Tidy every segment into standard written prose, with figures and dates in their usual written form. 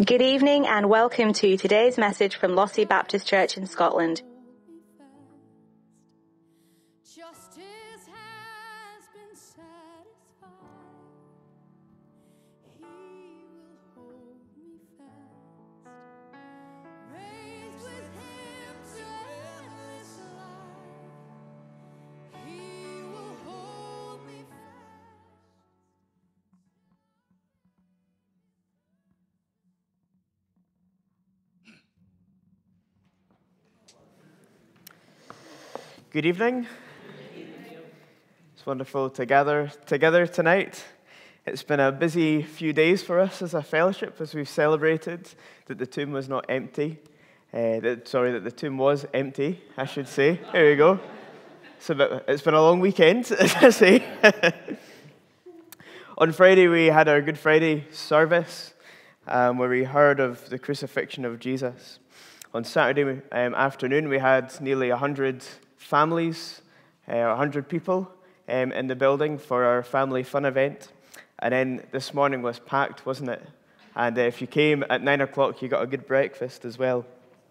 Good evening and welcome to today's message from Lossie Baptist Church in Scotland. Justice has been satisfied. He will hold me fast. Raised with him to endless life. He will hold me fast. Good evening. It's wonderful to gather together tonight. It's been a busy few days for us as a fellowship as we've celebrated that the tomb was not empty. That the tomb was empty, I should say. There you go. It's been a long weekend, as I say. On Friday, we had our Good Friday service where we heard of the crucifixion of Jesus. On Saturday afternoon, we had nearly 100 families, 100 people in the building for our family fun event. And then this morning was packed, wasn't it? And if you came at 9 o'clock, you got a good breakfast as well.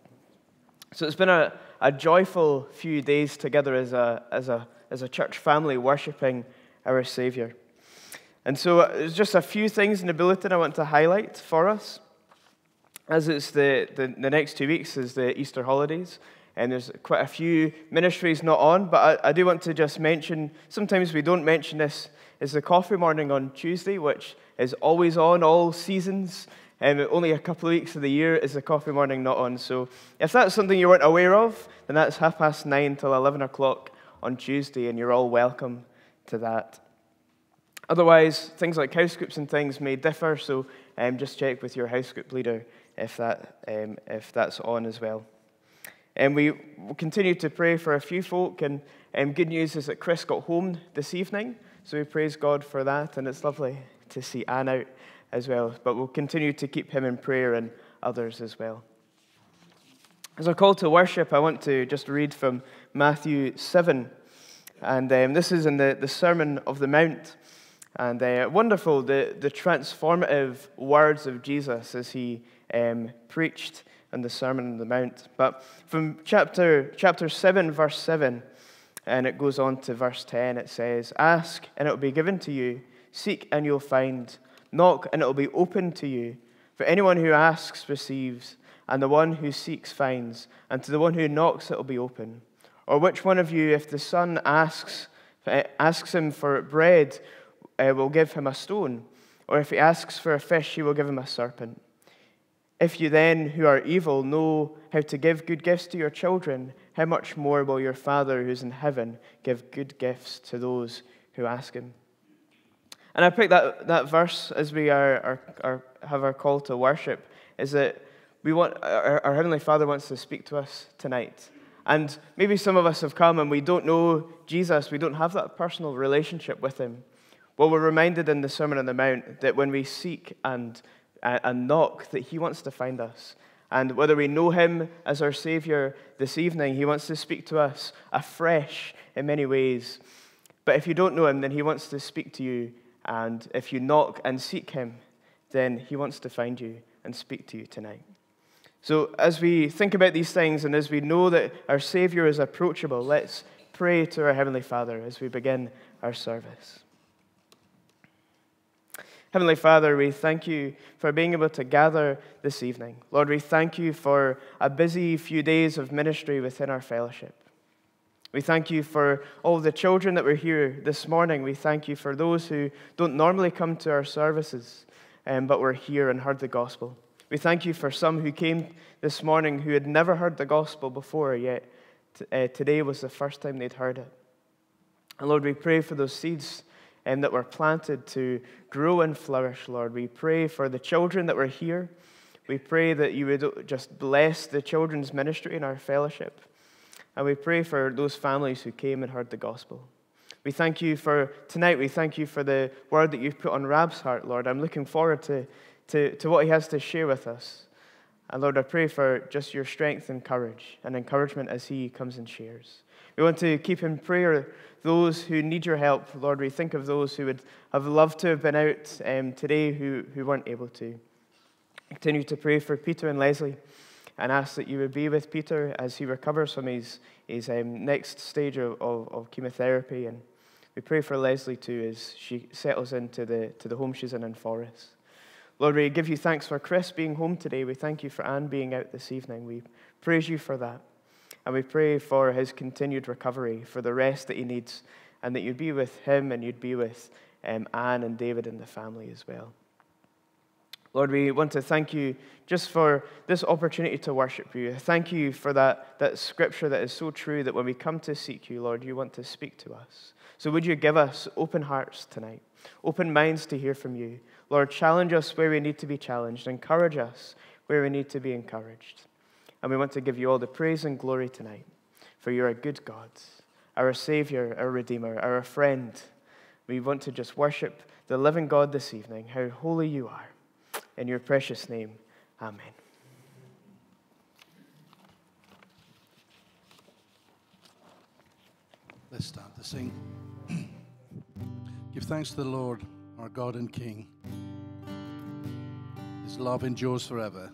So it's been a joyful few days together as a church family worshiping our Saviour. And so there's just a few things in the bulletin I want to highlight for us. As it's the next 2 weeks is the Easter holidays, and there's quite a few ministries not on, but I do want to just mention, sometimes we don't mention this, is the coffee morning on Tuesday, which is always on, all seasons, and only a couple of weeks of the year is the coffee morning not on. So if that's something you weren't aware of, then that's 9:30 till 11 o'clock on Tuesday, and you're all welcome to that. Otherwise, things like house groups and things may differ, so just check with your house group leader if that's on as well. And we will continue to pray for a few folk, and good news is that Chris got home this evening, so we praise God for that, and it's lovely to see Anne out as well. But we'll continue to keep him in prayer and others as well. As a call to worship, I want to just read from Matthew 7, and this is in the Sermon of the Mount. And wonderful, the transformative words of Jesus as he preached in the Sermon on the Mount. But from chapter 7, verse 7, and it goes on to verse 10, it says, "Ask, and it will be given to you. Seek, and you'll find. Knock, and it will be opened to you. For anyone who asks receives, and the one who seeks finds, and to the one who knocks it will be open. Or which one of you, if the son asks him for bread, will give him a stone? Or if he asks for a fish, he will give him a serpent? If you then, who are evil, know how to give good gifts to your children, how much more will your Father who's in heaven give good gifts to those who ask him?" And I picked that verse as we have our call to worship, is that we want our Heavenly Father wants to speak to us tonight. And maybe some of us have come and we don't know Jesus, we don't have that personal relationship with him. Well, we're reminded in the Sermon on the Mount that when we seek and knock, that he wants to find us. And whether we know him as our Savior this evening, he wants to speak to us afresh in many ways. But if you don't know him, then he wants to speak to you. And if you knock and seek him, then he wants to find you and speak to you tonight. So as we think about these things and as we know that our Savior is approachable, let's pray to our Heavenly Father as we begin our service. Heavenly Father, we thank you for being able to gather this evening. Lord, we thank you for a busy few days of ministry within our fellowship. We thank you for all the children that were here this morning. We thank you for those who don't normally come to our services, but were here and heard the gospel. We thank you for some who came this morning who had never heard the gospel before, yet today was the first time they'd heard it. And Lord, we pray for those seeds that were planted to grow and flourish, Lord. We pray for the children that were here. We pray that you would just bless the children's ministry in our fellowship. And we pray for those families who came and heard the gospel. We thank you for tonight. We thank you for the word that you've put on Rab's heart, Lord. I'm looking forward to what he has to share with us. And Lord, I pray for just your strength and courage and encouragement as he comes and shares. We want to keep in prayer those who need your help. Lord, we think of those who would have loved to have been out today who weren't able to. Continue to pray for Peter and Leslie and ask that you would be with Peter as he recovers from his next stage of chemotherapy. And we pray for Leslie too as she settles into the home she's in Forest. Lord, we give you thanks for Chris being home today. We thank you for Anne being out this evening. We praise you for that. And we pray for his continued recovery, for the rest that he needs, and that you'd be with him and you'd be with Anne and David and the family as well. Lord, we want to thank you just for this opportunity to worship you. Thank you for that scripture that is so true that when we come to seek you, Lord, you want to speak to us. So would you give us open hearts tonight, open minds to hear from you. Lord, challenge us where we need to be challenged. Encourage us where we need to be encouraged. And we want to give you all the praise and glory tonight, for you're a good God, our Savior, our Redeemer, our friend. We want to just worship the living God this evening, how holy you are. In your precious name, amen. Let's start to sing. Give thanks to the Lord, our God and King. His love endures forever.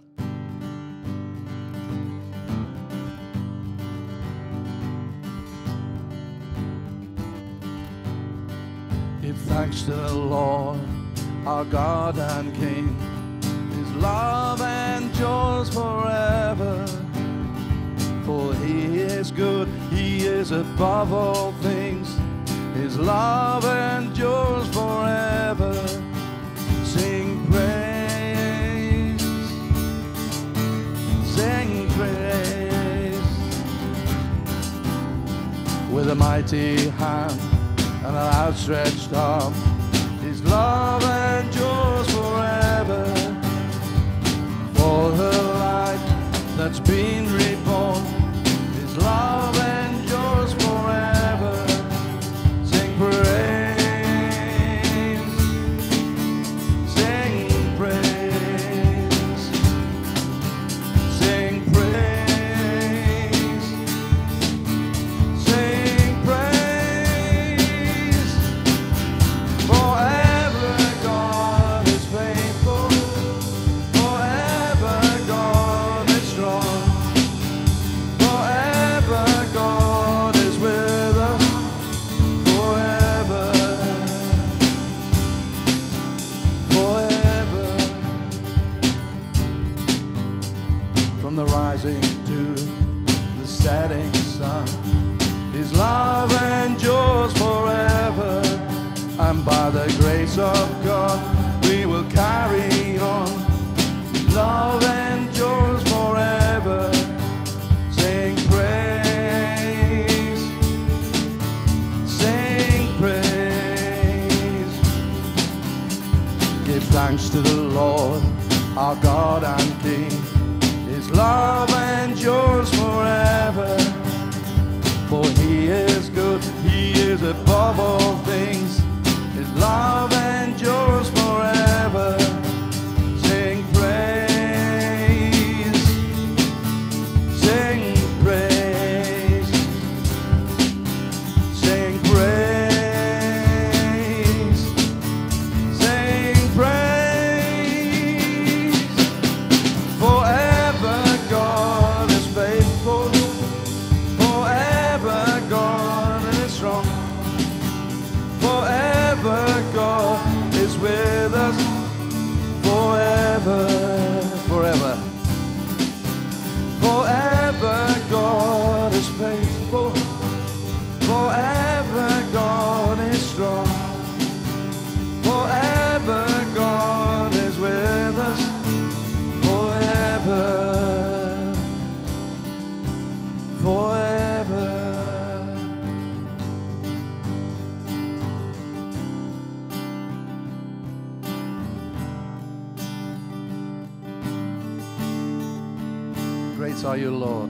Give thanks to the Lord, our God and King. His love endures forever. For he is good, he is above all things. His love endures forever. Sing praise, sing praise. With a mighty hand and an outstretched arm, his love endures forever. For the life that's been reborn, his love endures forever. Sing praise, sing praise, sing praise, sing praise. Forever God is faithful, forever God is strong, forever God is with us, forever, forever. From the rising to the setting sun, his love endures forever. And by the grace of God we will carry on. His love endures forever. Sing praise, sing praise. Give thanks to the Lord, our God and King. His love endures forever. For he is good, he is above all things. His love endures forever. Sing praise, sing praise, sing praise, sing praise. Forever God is faithful, forever God is strong, forever God is with us, forever, forever. Forever God is faithful, forever God is strong, forever God is with us, forever, forever. Great are you, Lord.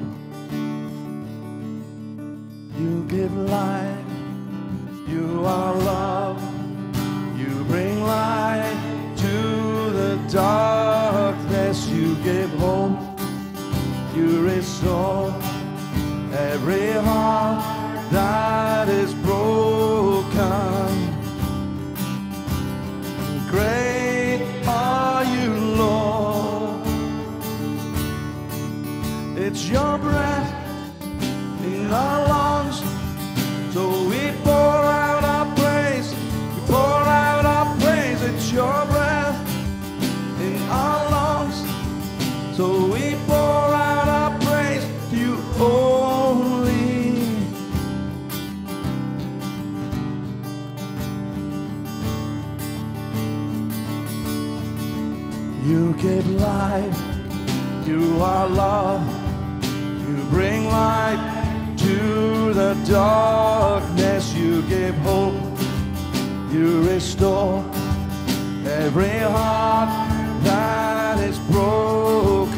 You give life, you are love, you bring light to the darkness, you give hope, you restore every heart that is broken. Great are you, Lord. your breath in our lungs. So we pour out our praise, we pour out our praise. It's your breath in our lungs. So we pour out our praise to you only. You give life, you are love, you bring light to the darkness. You give hope, you restore every heart that is broken.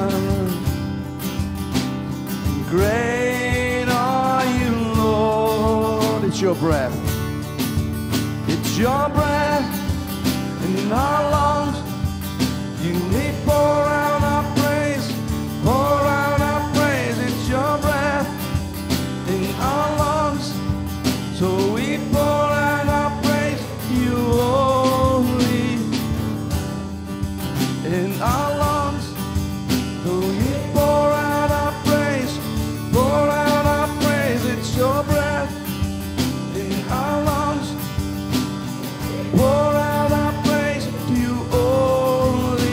Great are you, Lord. It's your breath, it's your breath in our lungs. You need pour out our praise, pour out our praise. It's your breath in our lungs. So we pour out our praise, you only in our lungs. So we pour out our praise, pour out our praise. It's your breath in our lungs. Pour out our praise to you only.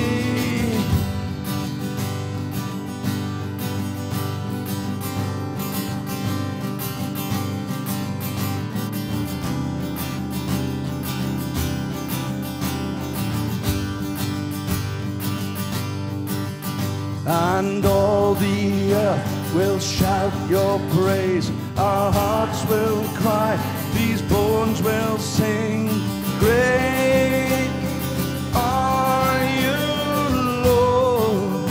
And all the earth will shout your praise. Our hearts will cry, these bones will sing. Great are you, Lord.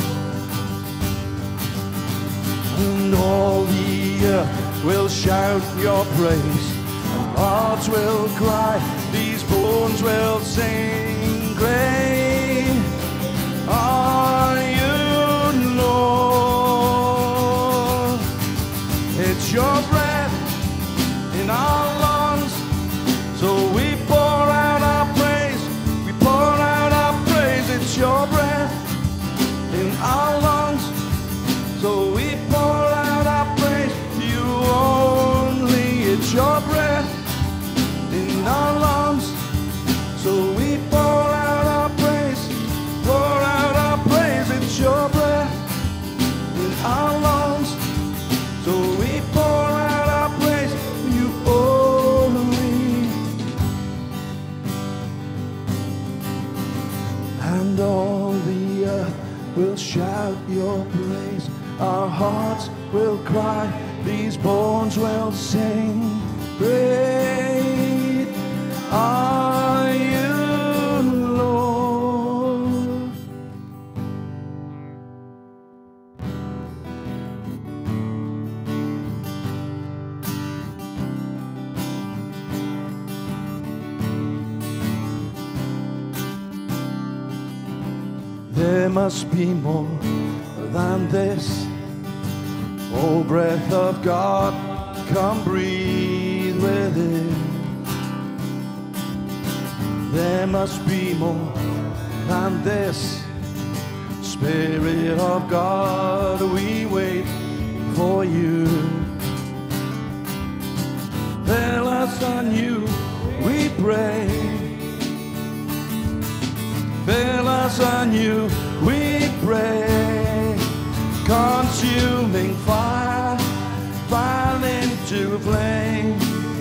And all the earth will shout your praise. Our hearts will cry, these bones will sing. Great are you, Lord. It's your breath in our lungs. So we pour out our praise, we pour out our praise. It's your breath in our lungs. So we pour out our praise to you only. It's your breath in our lungs. So we pour out our praise, pour out our praise. It's your breath in our lungs. So we pour out our praise to you only. And all the earth will shout your praise. Our hearts will cry, these bones will sing. Great are you, Lord. There must be more than this. Oh, breath of God, come breathe within. There must be more than this. Spirit of God, we wait for you. Fill us anew, we pray. Fill us anew, we pray. Consuming fire, fire into flame.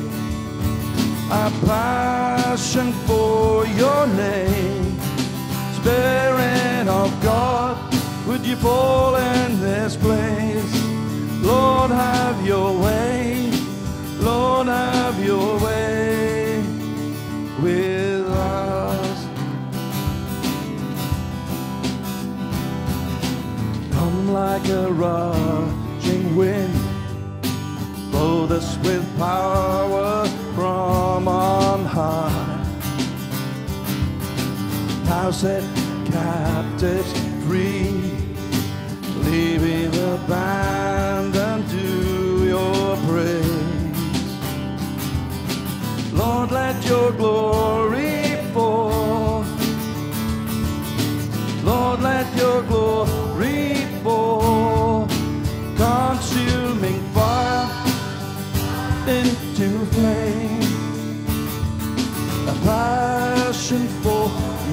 A passion for your name. Spirit of God, would you fall in this place? Lord, have your way. Lord, have your way with us. Come like a rushing wind, clothe us with power from on high. Now set captives free, leaving the band and do your praise. Lord, let your glory fall. Lord, let your glory fall.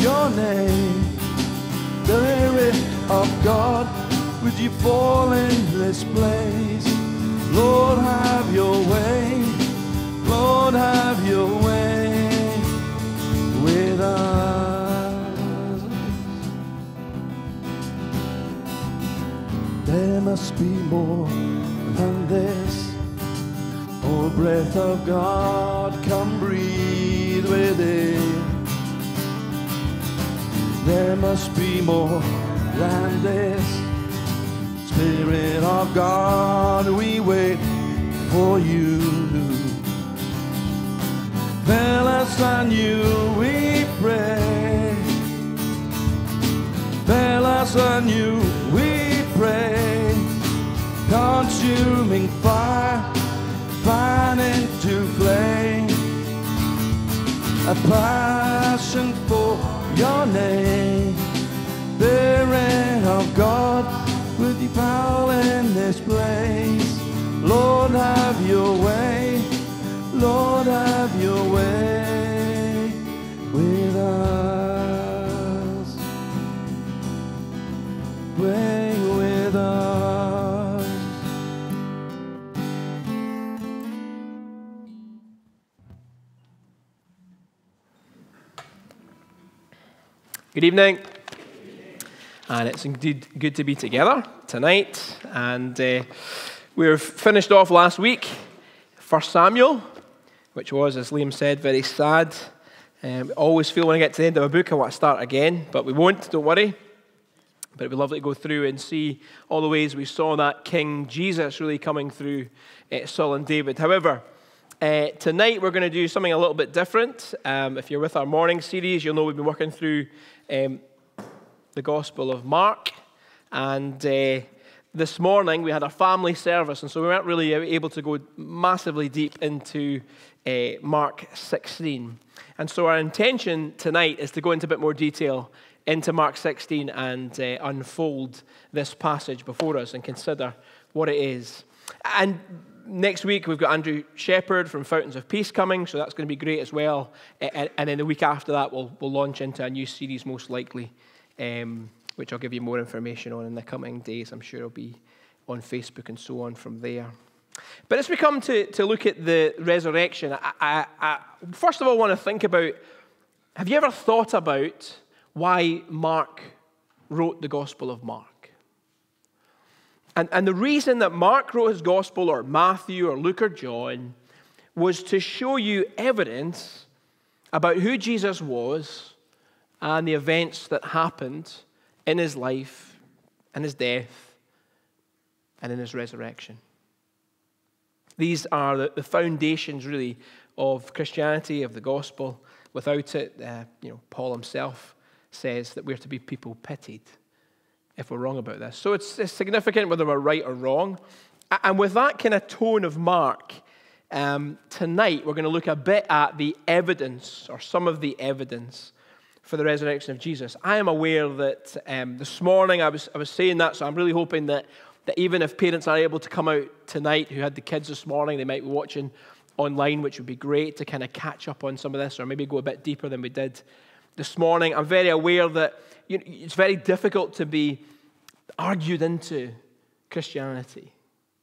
your name. Spirit of God, would you fall in this place? Lord, have your way. Lord, have your way with us. There must be more than this. Oh, breath of God, come breathe within. There must be more than this. Spirit of God, we wait for you. Fill us anew, we pray. Fill us anew, we pray. Consuming fire, fan into flame. A passion for your name. Spirit of God, with you power in this place. Lord, have your way. Lord, have your way with us. Way with us. Good evening. And it's indeed good to be together tonight. And we've finished off last week, 1 Samuel, which was, as Liam said, very sad. I always feel when I get to the end of a book, I want to start again, but we won't, don't worry. But it'd be lovely to go through and see all the ways we saw that King Jesus really coming through Saul and David. However, tonight we're going to do something a little bit different. If you're with our morning series, you'll know we've been working through the Gospel of Mark. And this morning we had a family service, and so we weren't really able to go massively deep into Mark 16. And so our intention tonight is to go into a bit more detail into Mark 16 and unfold this passage before us and consider what it is. And next week we've got Andrew Shepherd from Fountains of Peace coming, so that's going to be great as well. And then the week after that we'll launch into a new series most likely, which I'll give you more information on in the coming days. I'm sure it'll be on Facebook and so on from there. But as we come to look at the resurrection, I first of all want to think about, have you ever thought about why Mark wrote the Gospel of Mark? And the reason that Mark wrote his Gospel, or Matthew or Luke or John, was to show you evidence about who Jesus was and the events that happened in his life and his death and in his resurrection. These are the foundations, really, of Christianity, of the gospel. Without it, Paul himself says that we're to be people pitied if we're wrong about this. So it's significant whether we're right or wrong. And with that kind of tone of Mark, tonight we're going to look a bit at the evidence, or some of the evidence, for the resurrection of Jesus. I am aware that this morning I was saying that, so I'm really hoping that even if parents are able to come out tonight who had the kids this morning, they might be watching online, which would be great to kind of catch up on some of this, or maybe go a bit deeper than we did this morning. I'm very aware that it's very difficult to be argued into Christianity.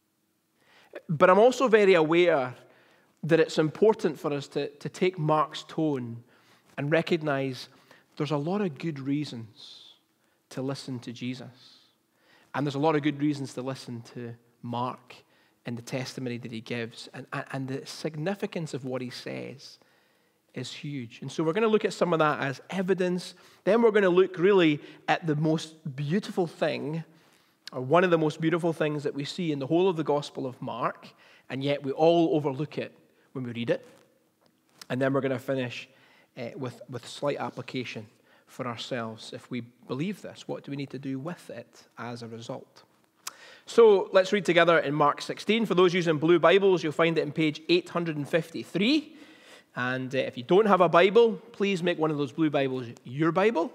But I'm also very aware that it's important for us to take Mark's tone and recognize there's a lot of good reasons to listen to Jesus. And there's a lot of good reasons to listen to Mark and the testimony that he gives. And the significance of what he says is huge. And so we're going to look at some of that as evidence. Then we're going to look really at the most beautiful thing, or one of the most beautiful things that we see in the whole of the Gospel of Mark, and yet we all overlook it when we read it. And then we're going to finish with slight application for ourselves. If we believe this, what do we need to do with it as a result? So let's read together in Mark 16. For those using blue Bibles, you'll find it in page 853. And if you don't have a Bible, please make one of those blue Bibles your Bible.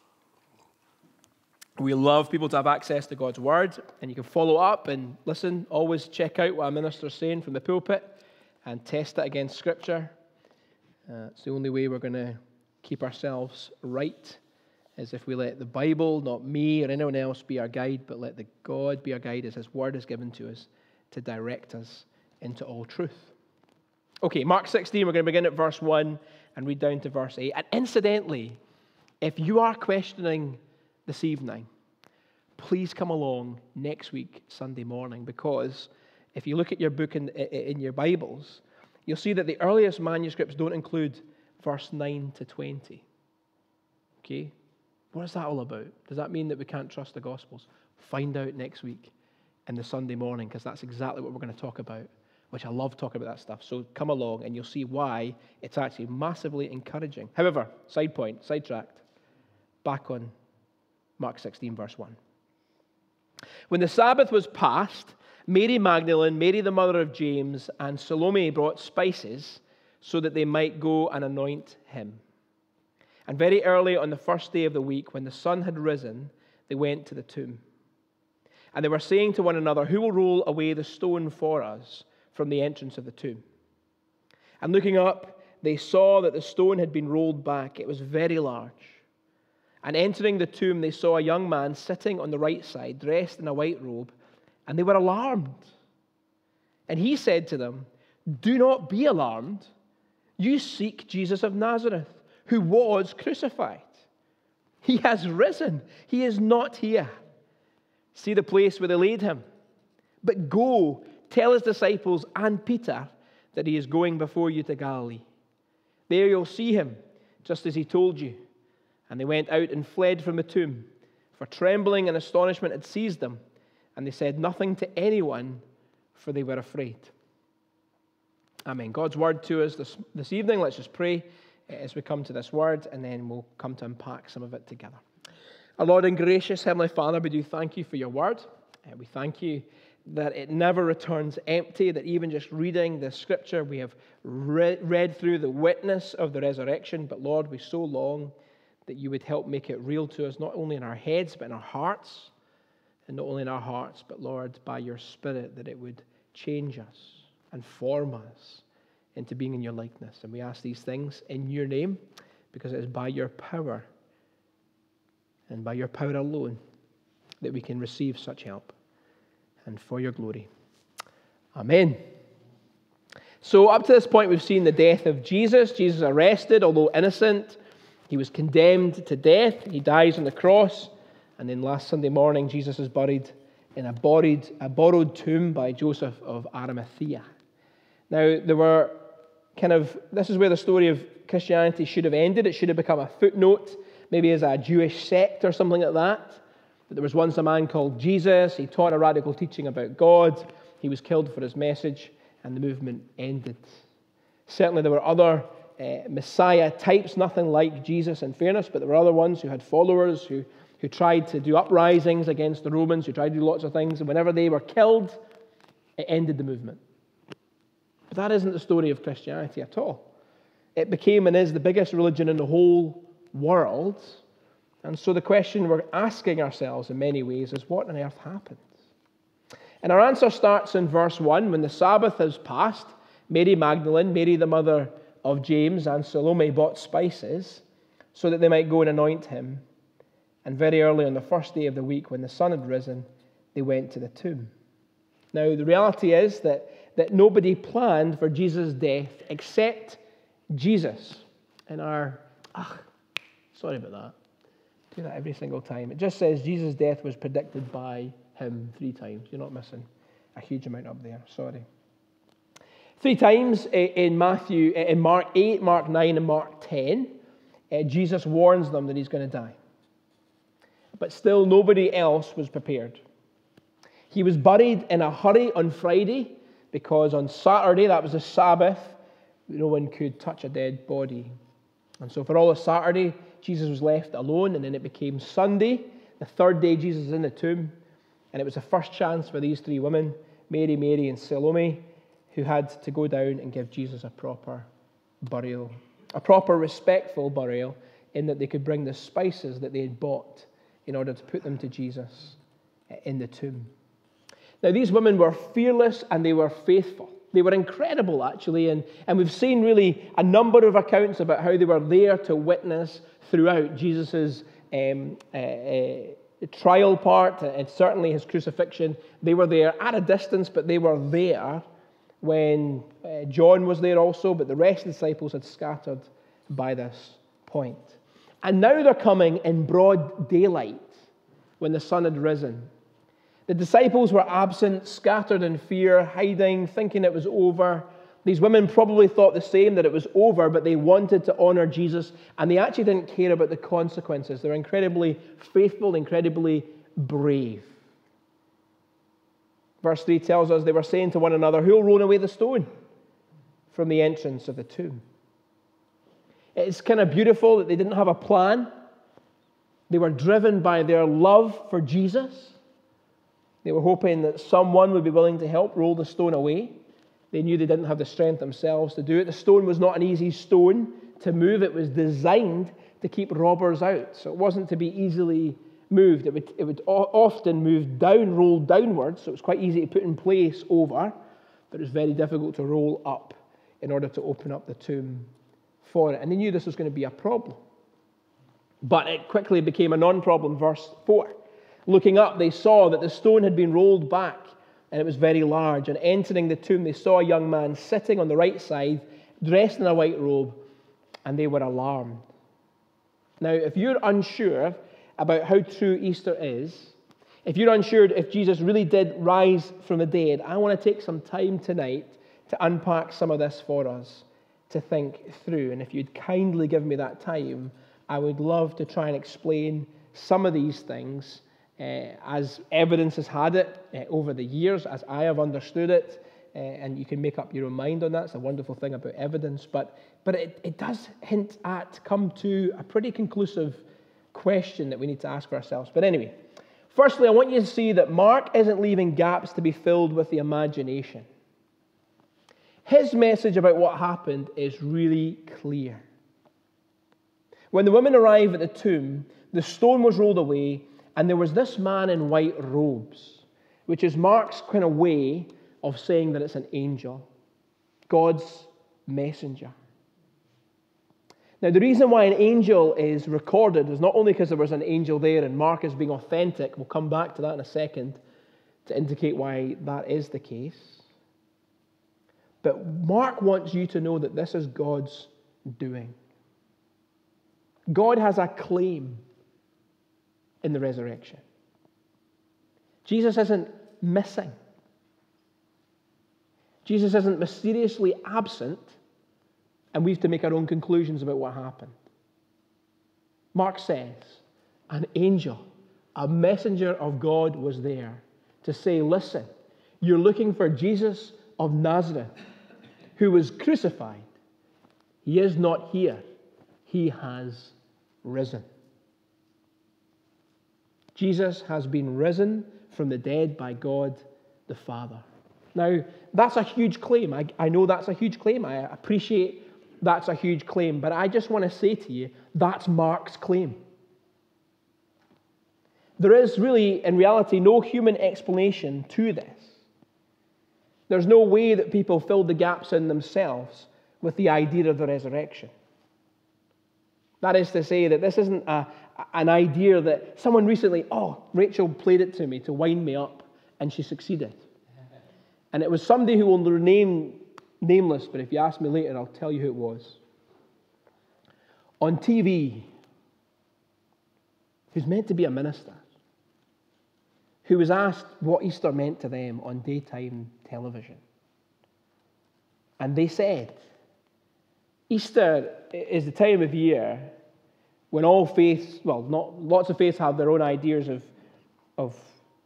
We love people to have access to God's Word, and you can follow up and listen. Always check out what a minister's saying from the pulpit and test it against Scripture. It's the only way we're going to keep ourselves right, as if we let the Bible, not me or anyone else, be our guide, but let the God be our guide as His Word is given to us to direct us into all truth. Okay, Mark 16, we're going to begin at verse 1 and read down to verse 8. And incidentally, if you are questioning this evening, please come along next week, Sunday morning, because if you look at your book in your Bibles, you'll see that the earliest manuscripts don't include verse 9 to 20. Okay? What is that all about? Does that mean that we can't trust the Gospels? Find out next week in the Sunday morning, because that's exactly what we're going to talk about, which I love talking about that stuff. So come along and you'll see why it's actually massively encouraging. However, sidetracked, back on Mark 16, verse 1. When the Sabbath was past, Mary Magdalene, Mary the mother of James, and Salome brought spices so that they might go and anoint him. And very early on the first day of the week, when the sun had risen, they went to the tomb. And they were saying to one another, "Who will roll away the stone for us from the entrance of the tomb?" And looking up, they saw that the stone had been rolled back. It was very large. And entering the tomb, they saw a young man sitting on the right side, dressed in a white robe, and they were alarmed. And he said to them, "Do not be alarmed. You seek Jesus of Nazareth, who was crucified. He has risen. He is not here. See the place where they laid him. But go, tell his disciples and Peter that he is going before you to Galilee. There you'll see him, just as he told you." And they went out and fled from the tomb, for trembling and astonishment had seized them, and they said nothing to anyone, for they were afraid. Amen. God's word to us this evening. Let's just pray as we come to this word, and then we'll come to unpack some of it together. Our Lord and gracious Heavenly Father, we do thank you for your word. We thank you that it never returns empty, that even just reading the scripture, we have read through the witness of the resurrection. But Lord, we so long that you would help make it real to us, not only in our heads, but in our hearts. And not only in our hearts, but Lord, by your Spirit, that it would change us and form us into being in your likeness. And we ask these things in your name, because it is by your power and by your power alone that we can receive such help, and for your glory. Amen. So up to this point, we've seen the death of Jesus. Jesus arrested, although innocent. He was condemned to death. He dies on the cross. And then last Sunday morning, Jesus is buried in a borrowed tomb by Joseph of Arimathea. Now, this is where the story of Christianity should have ended. It should have become a footnote, maybe as a Jewish sect or something like that. But there was once a man called Jesus. He taught a radical teaching about God. He was killed for his message, and the movement ended. Certainly there were other Messiah types, nothing like Jesus in fairness, but there were other ones who had followers who tried to do uprisings against the Romans, who tried to do lots of things, and whenever they were killed, it ended the movement. But that isn't the story of Christianity at all. It became and is the biggest religion in the whole world. And so the question we're asking ourselves in many ways is, what on earth happened? And our answer starts in verse 1. When the Sabbath has passed, Mary Magdalene, Mary the mother of James, and Salome bought spices so that they might go and anoint him. And very early on the first day of the week, when the sun had risen, they went to the tomb. Now, the reality is that nobody planned for Jesus' death except Jesus. And sorry about that. I do that every single time. It just says Jesus' death was predicted by him 3 times. You're not missing a huge amount up there. Sorry. 3 times in Mark 8, Mark 9, and Mark 10, Jesus warns them that he's going to die. But still, nobody else was prepared. He was buried in a hurry on Friday, because on Saturday, that was the Sabbath, no one could touch a dead body. And so for all of Saturday, Jesus was left alone, and then it became Sunday, the 3rd day Jesus is in the tomb, and it was the first chance for these 3 women, Mary, and Salome, who had to go down and give Jesus a proper burial, a proper respectful burial, in that they could bring the spices that they had bought in order to put them to Jesus in the tomb. Now, these women were fearless and they were faithful. They were incredible, actually, and we've seen really a number of accounts about how they were there to witness throughout Jesus' trial part, and certainly his crucifixion. They were there at a distance, but they were there when John was there also, but the rest of the disciples had scattered by this point. And now they're coming in broad daylight when the sun had risen. The disciples were absent, scattered in fear, hiding, thinking it was over. These women probably thought the same, that it was over, but they wanted to honor Jesus, and they actually didn't care about the consequences. They're incredibly faithful, incredibly brave. Verse 3 tells us they were saying to one another, "Who'll roll away the stone from the entrance of the tomb?" It's kind of beautiful that they didn't have a plan. They were driven by their love for Jesus. They were hoping that someone would be willing to help roll the stone away. They knew they didn't have the strength themselves to do it. The stone was not an easy stone to move. It was designed to keep robbers out. So it wasn't to be easily moved. It would often move down, roll downwards. So it was quite easy to put in place over, but it was very difficult to roll up in order to open up the tomb for it. And they knew this was going to be a problem. But it quickly became a non-problem. Verse 4. Looking up, they saw that the stone had been rolled back, and it was very large. And entering the tomb, they saw a young man sitting on the right side, dressed in a white robe, and they were alarmed. Now, if you're unsure about how true Easter is, if you're unsure if Jesus really did rise from the dead, I want to take some time tonight to unpack some of this for us to think through. And if you'd kindly give me that time, I would love to try and explain some of these things as evidence has had it over the years, as I have understood it, and you can make up your own mind on that. It's a wonderful thing about evidence, but it does hint at, come to a pretty conclusive question that we need to ask ourselves. But anyway, firstly, I want you to see that Mark isn't leaving gaps to be filled with the imagination. His message about what happened is really clear. When the women arrive at the tomb, the stone was rolled away, and there was this man in white robes, which is Mark's kind of way of saying that it's an angel, God's messenger. Now, the reason why an angel is recorded is not only because there was an angel there and Mark is being authentic. We'll come back to that in a second to indicate why that is the case. But Mark wants you to know that this is God's doing. God has a claim in the resurrection. Jesus isn't missing. Jesus isn't mysteriously absent, and we have to make our own conclusions about what happened. Mark says, an angel, a messenger of God was there to say, listen, you're looking for Jesus of Nazareth, who was crucified. He is not here. He has risen. Jesus has been risen from the dead by God the Father. Now, that's a huge claim. I know that's a huge claim. I appreciate that's a huge claim. But I just want to say to you, that's Mark's claim. There is really, in reality, no human explanation to this. There's no way that people filled the gaps in themselves with the idea of the resurrection. That is to say that this isn't an idea that someone recently, Rachel played it to me to wind me up, and she succeeded. And it was somebody who will remain nameless, but if you ask me later, I'll tell you who it was. On TV, who's meant to be a minister, who was asked what Easter meant to them on daytime television. And they said, Easter is the time of year when all faiths, lots of faiths have their own ideas of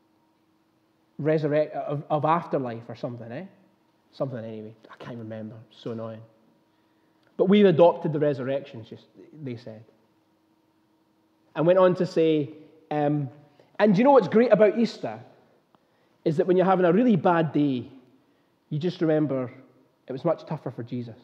afterlife or something, Something anyway. I can't remember. So annoying. But we've adopted the resurrection, they said. And went on to say, and you know what's great about Easter? Is that when you're having a really bad day, you just remember it was much tougher for Jesus.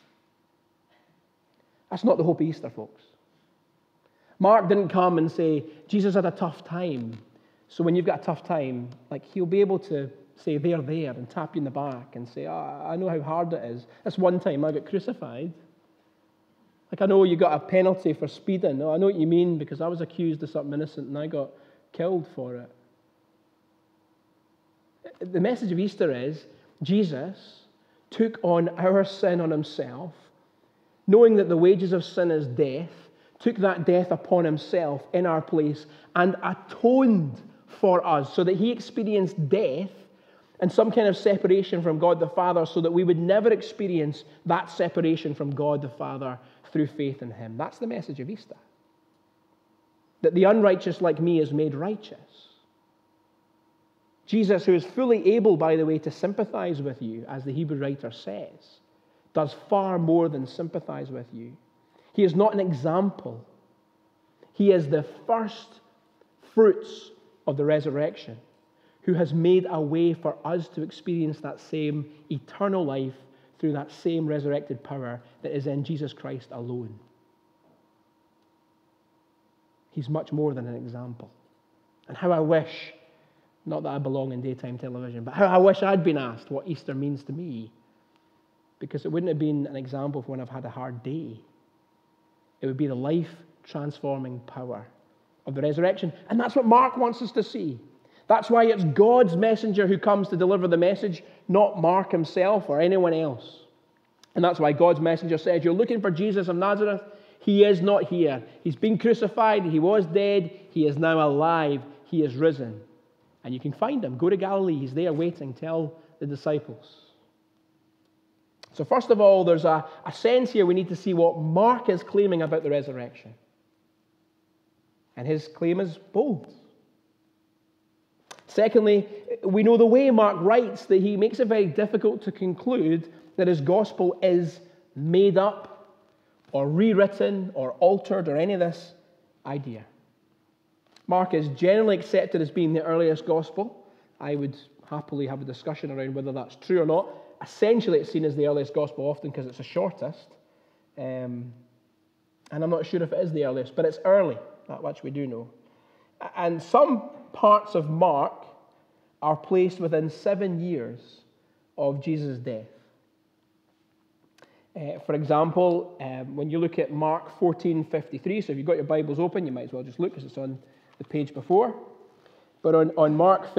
That's not the hope of Easter, folks. Mark didn't come and say, Jesus had a tough time. So when you've got a tough time, he'll be able to say they're there and tap you in the back and say, I know how hard it is. This one time I got crucified. Like, I know you got a penalty for speeding. Oh, I know what you mean, because I was accused of something innocent and I got killed for it. The message of Easter is Jesus took on our sin on himself, knowing that the wages of sin is death, took that death upon himself in our place and atoned for us so that he experienced death and some kind of separation from God the Father so that we would never experience that separation from God the Father through faith in him. That's the message of Easter. That the unrighteous like me is made righteous. Jesus, who is fully able, by the way, to sympathize with you, as the Hebrew writer says, does far more than sympathize with you. He is not an example. He is the first fruits of the resurrection, who has made a way for us to experience that same eternal life through that same resurrected power that is in Jesus Christ alone. He's much more than an example. And how I wish, not that I belong in daytime television, but how I wish I'd been asked what Easter means to me, because it wouldn't have been an example for when I've had a hard day. It would be the life-transforming power of the resurrection. And that's what Mark wants us to see. That's why it's God's messenger who comes to deliver the message, not Mark himself or anyone else. And that's why God's messenger says, you're looking for Jesus of Nazareth. He is not here. He's been crucified. He was dead. He is now alive. He is risen. And you can find him. Go to Galilee. He's there waiting. Tell the disciples. So first of all, there's a sense here we need to see what Mark is claiming about the resurrection. And his claim is bold. Secondly, we know the way Mark writes that he makes it very difficult to conclude that his gospel is made up or rewritten or altered or any of this idea. Mark is generally accepted as being the earliest gospel. I would happily have a discussion around whether that's true or not. Essentially, it's seen as the earliest gospel often because it's the shortest. And I'm not sure if it is the earliest, but it's early. That much we do know. And some parts of Mark are placed within 7 years of Jesus' death. For example, when you look at Mark 14:53, so if you've got your Bibles open, you might as well just look because it's on the page before. But on Mark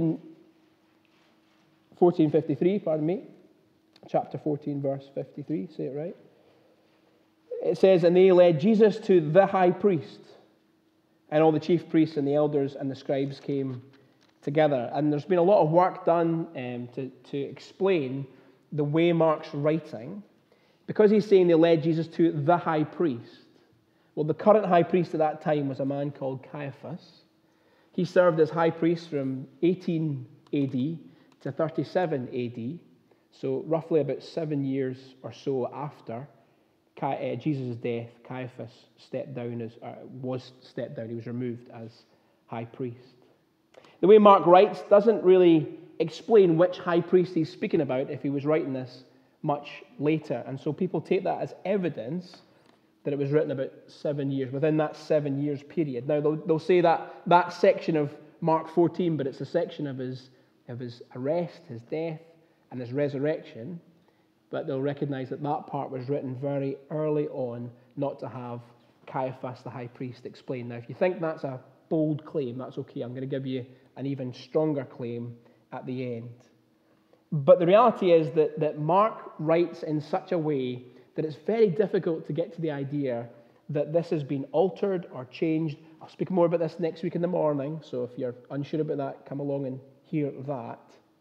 14:53, chapter 14, verse 53, say it right. It says, and they led Jesus to the high priest, and all the chief priests and the elders and the scribes came together. And there's been a lot of work done to explain the way Mark's writing. Because he's saying they led Jesus to the high priest. Well, the current high priest at that time was a man called Caiaphas. He served as high priest from 18 AD to 37 AD, so roughly about 7 years or so after Jesus' death, Caiaphas was stepped down. He was removed as high priest. The way Mark writes doesn't really explain which high priest he's speaking about if he was writing this much later. And so people take that as evidence that it was written about 7 years, within that 7 years period. Now, they'll say that section of Mark 14, but it's a section of his arrest, his death, and his resurrection. But they'll recognize that part was written very early on, not to have Caiaphas, the high priest, explain. Now, if you think that's a bold claim, that's okay. I'm going to give you an even stronger claim at the end. But the reality is that Mark writes in such a way that it's very difficult to get to the idea that this has been altered or changed. I'll speak more about this next week in the morning, so if you're unsure about that, come along and hear that.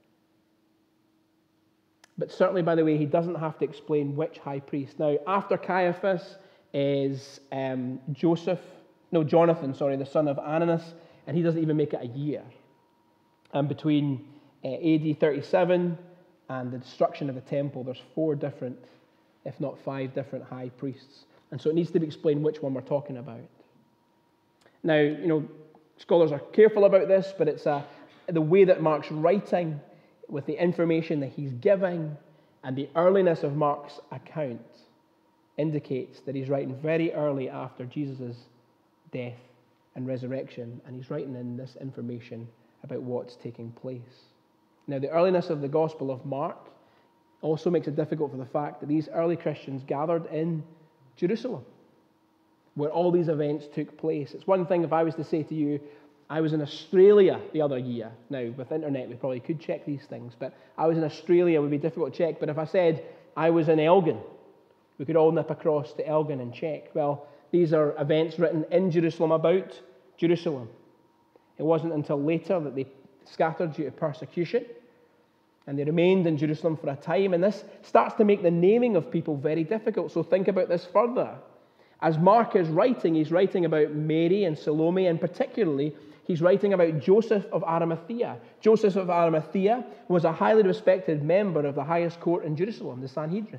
But certainly, by the way, he doesn't have to explain which high priest. Now, after Caiaphas is Jonathan, the son of Ananus, and he doesn't even make it a year. And between AD 37 and the destruction of the temple, there's 4 different, if not 5 different high priests. And so it needs to be explained which one we're talking about. Now, scholars are careful about this, but it's the way that Mark's writing with the information that he's giving and the earliness of Mark's account indicates that he's writing very early after Jesus' death and resurrection, and he's writing in this information about what's taking place. Now, the earliness of the Gospel of Mark also makes it difficult for the fact that these early Christians gathered in Jerusalem, where all these events took place. It's one thing if I was to say to you, I was in Australia the other year. Now, with the internet, we probably could check these things, but I was in Australia, it would be difficult to check. But if I said I was in Elgin, we could all nip across to Elgin and check. Well, these are events written in Jerusalem about Jerusalem. It wasn't until later that they scattered due to persecution, and they remained in Jerusalem for a time, and this starts to make the naming of people very difficult. So think about this further. As Mark is writing, he's writing about Mary and Salome, and particularly, he's writing about Joseph of Arimathea. Joseph of Arimathea was a highly respected member of the highest court in Jerusalem, the Sanhedrin.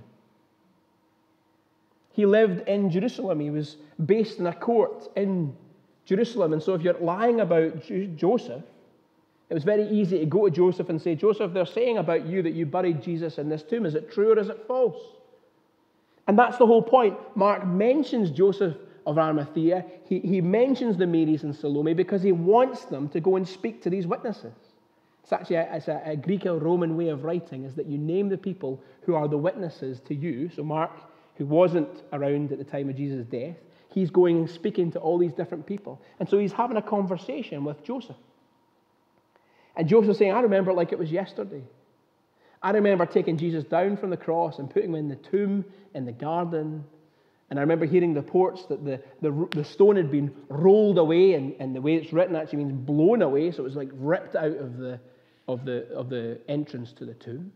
He lived in Jerusalem. He was based in a court in Jerusalem. And so if you're lying about Joseph, it was very easy to go to Joseph and say, Joseph, they're saying about you that you buried Jesus in this tomb. Is it true or is it false? And that's the whole point. Mark mentions Joseph of Arimathea. He mentions the Marys and Salome because he wants them to go and speak to these witnesses. It's actually a Greek or Roman way of writing, is that you name the people who are the witnesses to you. So Mark, who wasn't around at the time of Jesus' death, he's going and speaking to all these different people. And so he's having a conversation with Joseph. And Joseph's saying, I remember it like it was yesterday. I remember taking Jesus down from the cross and putting him in the tomb in the garden. And I remember hearing reports that the stone had been rolled away, and the way it's written actually means blown away, so it was like ripped out of the entrance to the tomb.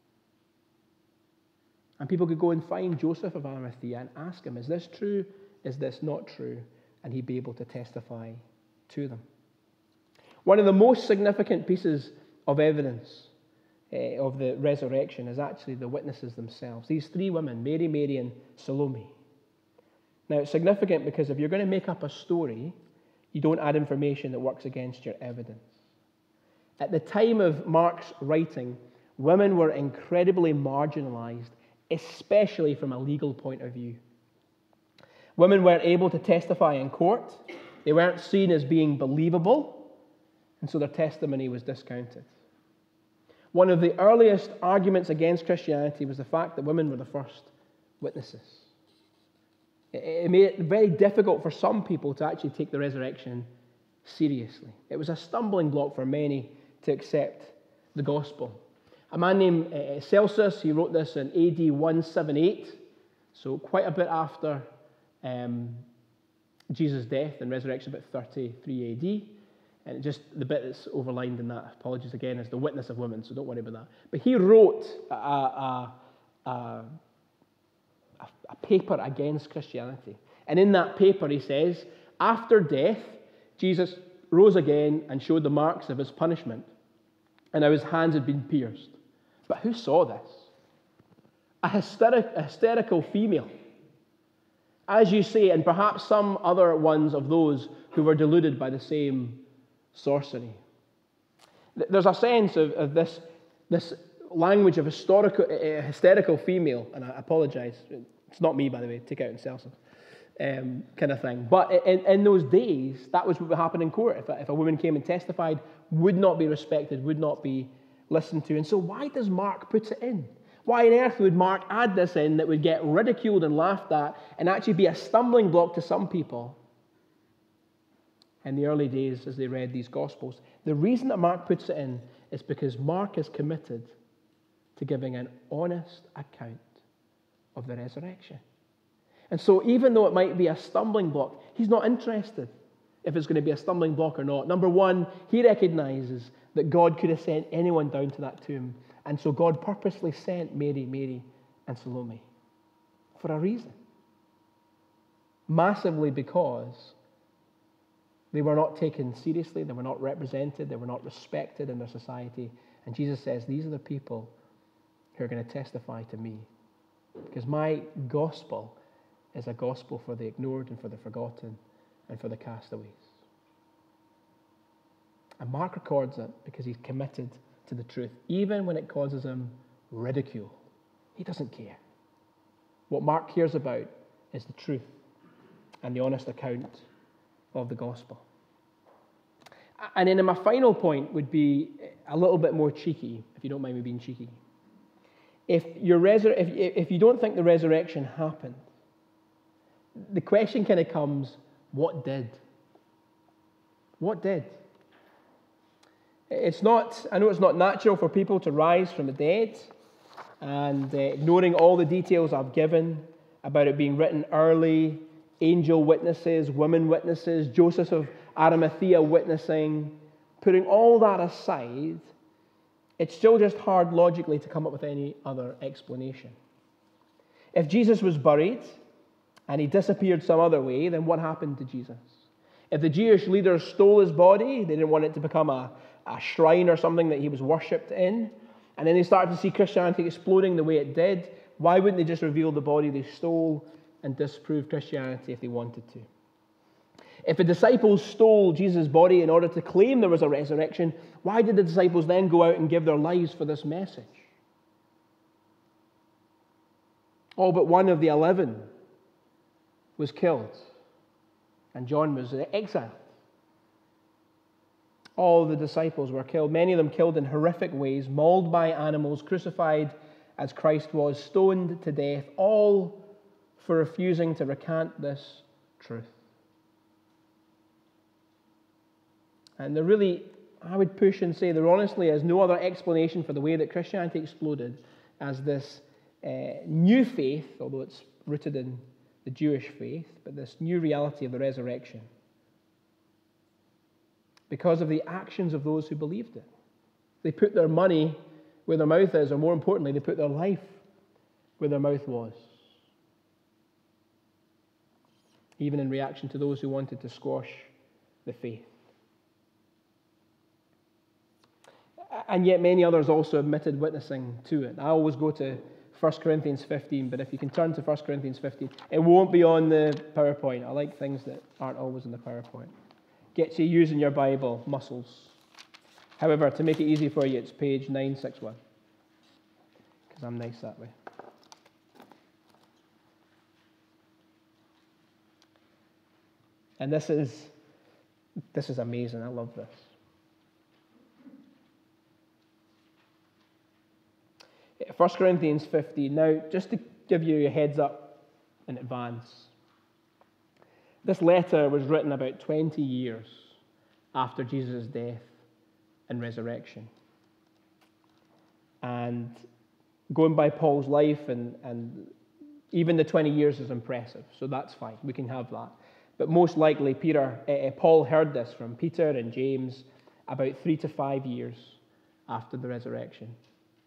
And people could go and find Joseph of Arimathea and ask him, is this true? Is this not true? And he'd be able to testify to them. One of the most significant pieces of evidence of the resurrection is actually the witnesses themselves. These three women, Mary, and Salome. Now, it's significant because if you're going to make up a story, you don't add information that works against your evidence. At the time of Mark's writing, women were incredibly marginalized, especially from a legal point of view. Women weren't able to testify in court. They weren't seen as being believable, and so their testimony was discounted. One of the earliest arguments against Christianity was the fact that women were the first witnesses. It made it very difficult for some people to actually take the resurrection seriously. It was a stumbling block for many to accept the gospel. A man named Celsus, he wrote this in AD 178, so quite a bit after Jesus' death and resurrection, about 33 AD. And just the bit that's overlined in that, apologies again, is the witness of women, so don't worry about that. But he wrote a paper against Christianity. And in that paper he says, after death, Jesus rose again and showed the marks of his punishment, and how his hands had been pierced. But who saw this? A hysterical female, as you say, and perhaps some other ones of those who were deluded by the same sorcery. There's a sense of this language of hysterical female, and I apologize, it's not me, by the way, take out and sell some, kind of thing. But in those days, that was what would happen in court. If a woman came and testified, would not be respected, would not be listened to. And so why does Mark put it in? Why on earth would Mark add this in that would get ridiculed and laughed at and actually be a stumbling block to some people in the early days as they read these Gospels? The reason that Mark puts it in is because Mark is committed to giving an honest account of the resurrection. And so even though it might be a stumbling block, he's not interested if it's going to be a stumbling block or not. Number one, he recognizes that God could have sent anyone down to that tomb. And so God purposely sent Mary, and Salome for a reason. Massively because they were not taken seriously, they were not represented, they were not respected in their society. And Jesus says, these are the people who are going to testify to me. Because my gospel is a gospel for the ignored and for the forgotten and for the castaways. And Mark records it because he's committed to the truth, even when it causes him ridicule. He doesn't care. What Mark cares about is the truth and the honest account of the gospel. And then my final point would be a little bit more cheeky, if you don't mind me being cheeky. If you don't think the resurrection happened, the question kind of comes, what did? What did? I know it's not natural for people to rise from the dead, and ignoring all the details I've given about it being written early, angel witnesses, women witnesses, Joseph of Arimathea witnessing, putting all that aside, it's still just hard logically to come up with any other explanation. If Jesus was buried and he disappeared some other way, then what happened to Jesus? If the Jewish leaders stole his body, they didn't want it to become a shrine or something that he was worshipped in, and then they started to see Christianity exploding the way it did, why wouldn't they just reveal the body they stole and disprove Christianity if they wanted to? If the disciples stole Jesus' body in order to claim there was a resurrection, why did the disciples then go out and give their lives for this message? All but one of the 11 was killed, and John was exiled. All the disciples were killed, many of them killed in horrific ways, mauled by animals, crucified as Christ was, stoned to death, all for refusing to recant this truth. And I would push and say there honestly is no other explanation for the way that Christianity exploded as this new faith, although it's rooted in the Jewish faith, but this new reality of the resurrection, because of the actions of those who believed it. They put their money where their mouth is, or more importantly, they put their life where their mouth was, even in reaction to those who wanted to squash the faith. And yet many others also admitted witnessing to it. I always go to 1 Corinthians 15, but if you can turn to 1 Corinthians 15, it won't be on the PowerPoint. I like things that aren't always in the PowerPoint. Gets you using your Bible muscles. However, to make it easy for you, it's page 961, because I'm nice that way. And this is amazing. I love this. 1 Corinthians 15. Now, just to give you a heads up in advance, this letter was written about 20 years after Jesus' death and resurrection. And going by Paul's life, and even the 20 years is impressive, so that's fine. We can have that. But most likely, Paul heard this from Peter and James about 3 to 5 years after the resurrection.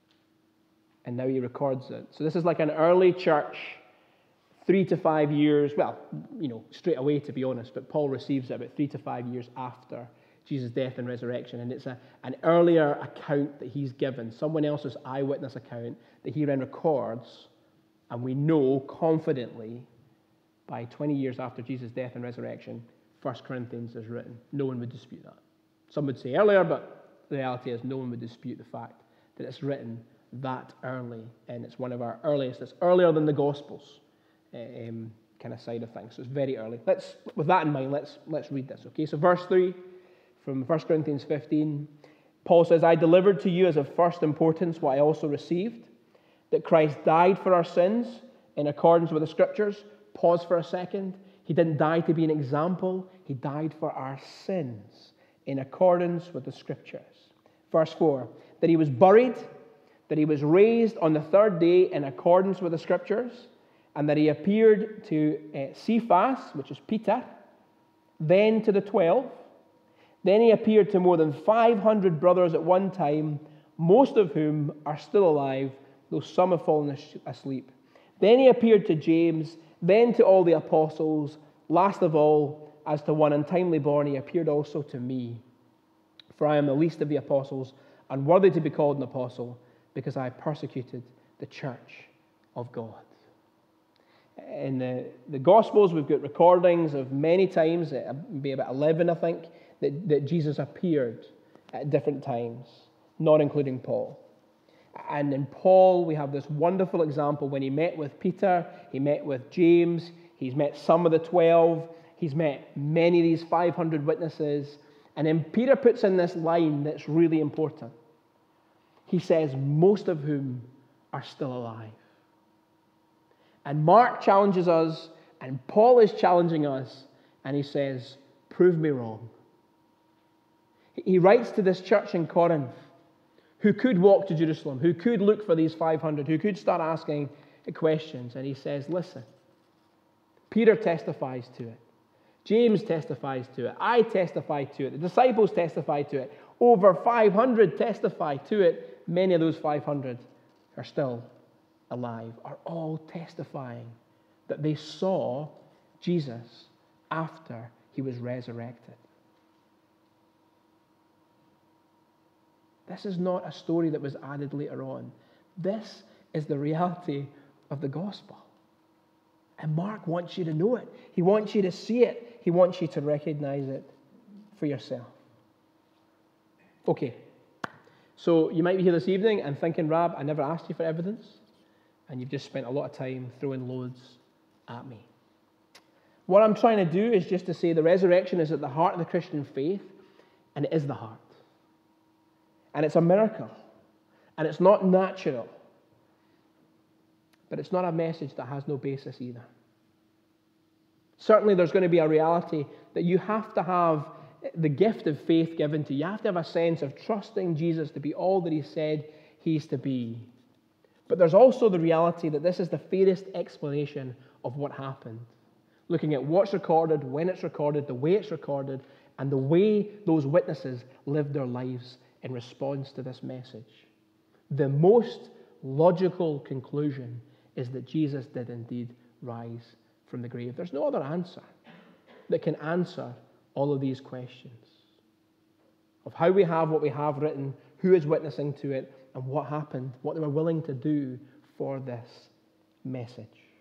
And now he records it. So this is like an early church, 3 to 5 years, well, straight away to be honest, but Paul receives it about 3 to 5 years after Jesus' death and resurrection. And it's an earlier account that he's given, someone else's eyewitness account that he then records, and we know confidently by 20 years after Jesus' death and resurrection, 1 Corinthians is written. No one would dispute that. Some would say earlier, but the reality is no one would dispute the fact that it's written that early, and it's one of our earliest. It's earlier than the Gospels kind of side of things, so it's very early. With that in mind, let's read this, okay? So verse 3 from 1 Corinthians 15, Paul says, I delivered to you as of first importance what I also received, that Christ died for our sins in accordance with the Scriptures. Pause for a second. He didn't die to be an example. He died for our sins in accordance with the Scriptures. Verse 4, that he was buried, that he was raised on the third day in accordance with the Scriptures, and that he appeared to Cephas, which is Peter, then to the 12. Then he appeared to more than 500 brothers at one time, most of whom are still alive, though some have fallen asleep. Then he appeared to James, then to all the apostles. Last of all, as to one untimely born, he appeared also to me. For I am the least of the apostles, unworthy to be called an apostle, because I persecuted the church of God. In the Gospels, we've got recordings of many times, maybe about 11, I think, that Jesus appeared at different times, not including Paul. And in Paul, we have this wonderful example when he met with Peter, he met with James, he's met some of the 12, he's met many of these 500 witnesses, And then Peter puts in this line that's really important. He says, most of whom are still alive. And Mark challenges us, and Paul is challenging us, and he says, prove me wrong. He writes to this church in Corinth, who could walk to Jerusalem, who could look for these 500, who could start asking questions. And he says, listen, Peter testifies to it. James testifies to it. I testify to it. The disciples testify to it. Over 500 testify to it. Many of those 500 are still alive, are all testifying that they saw Jesus after he was resurrected. This is not a story that was added later on. This is the reality of the gospel. And Mark wants you to know it. He wants you to see it. He wants you to recognize it for yourself. Okay. So you might be here this evening and thinking, Rab, I never asked you for evidence. And you've just spent a lot of time throwing loads at me. What I'm trying to do is just to say the resurrection is at the heart of the Christian faith, and it is the heart. And it's a miracle. And it's not natural. But it's not a message that has no basis either. Certainly there's going to be a reality that you have to have the gift of faith given to you. You have to have a sense of trusting Jesus to be all that he said he's to be. But there's also the reality that this is the fairest explanation of what happened. Looking at what's recorded, when it's recorded, the way it's recorded, and the way those witnesses lived their lives in response to this message. The most logical conclusion is that Jesus did indeed rise from the grave. There's no other answer that can answer all of these questions of how we have what we have written, who is witnessing to it, and what happened, what they were willing to do for this message.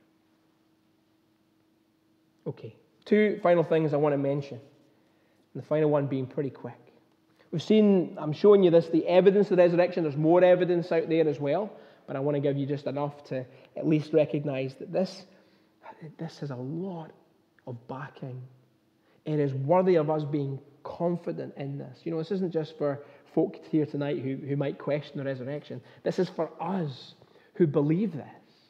Okay, two final things I want to mention, and the final one being pretty quick. We've seen, I'm showing you this, the evidence of the resurrection. There's more evidence out there as well, but I want to give you just enough to at least recognize that this has a lot of backing. It is worthy of us being confident in this. You know, this isn't just for folk here tonight who might question the resurrection. This is for us who believe this,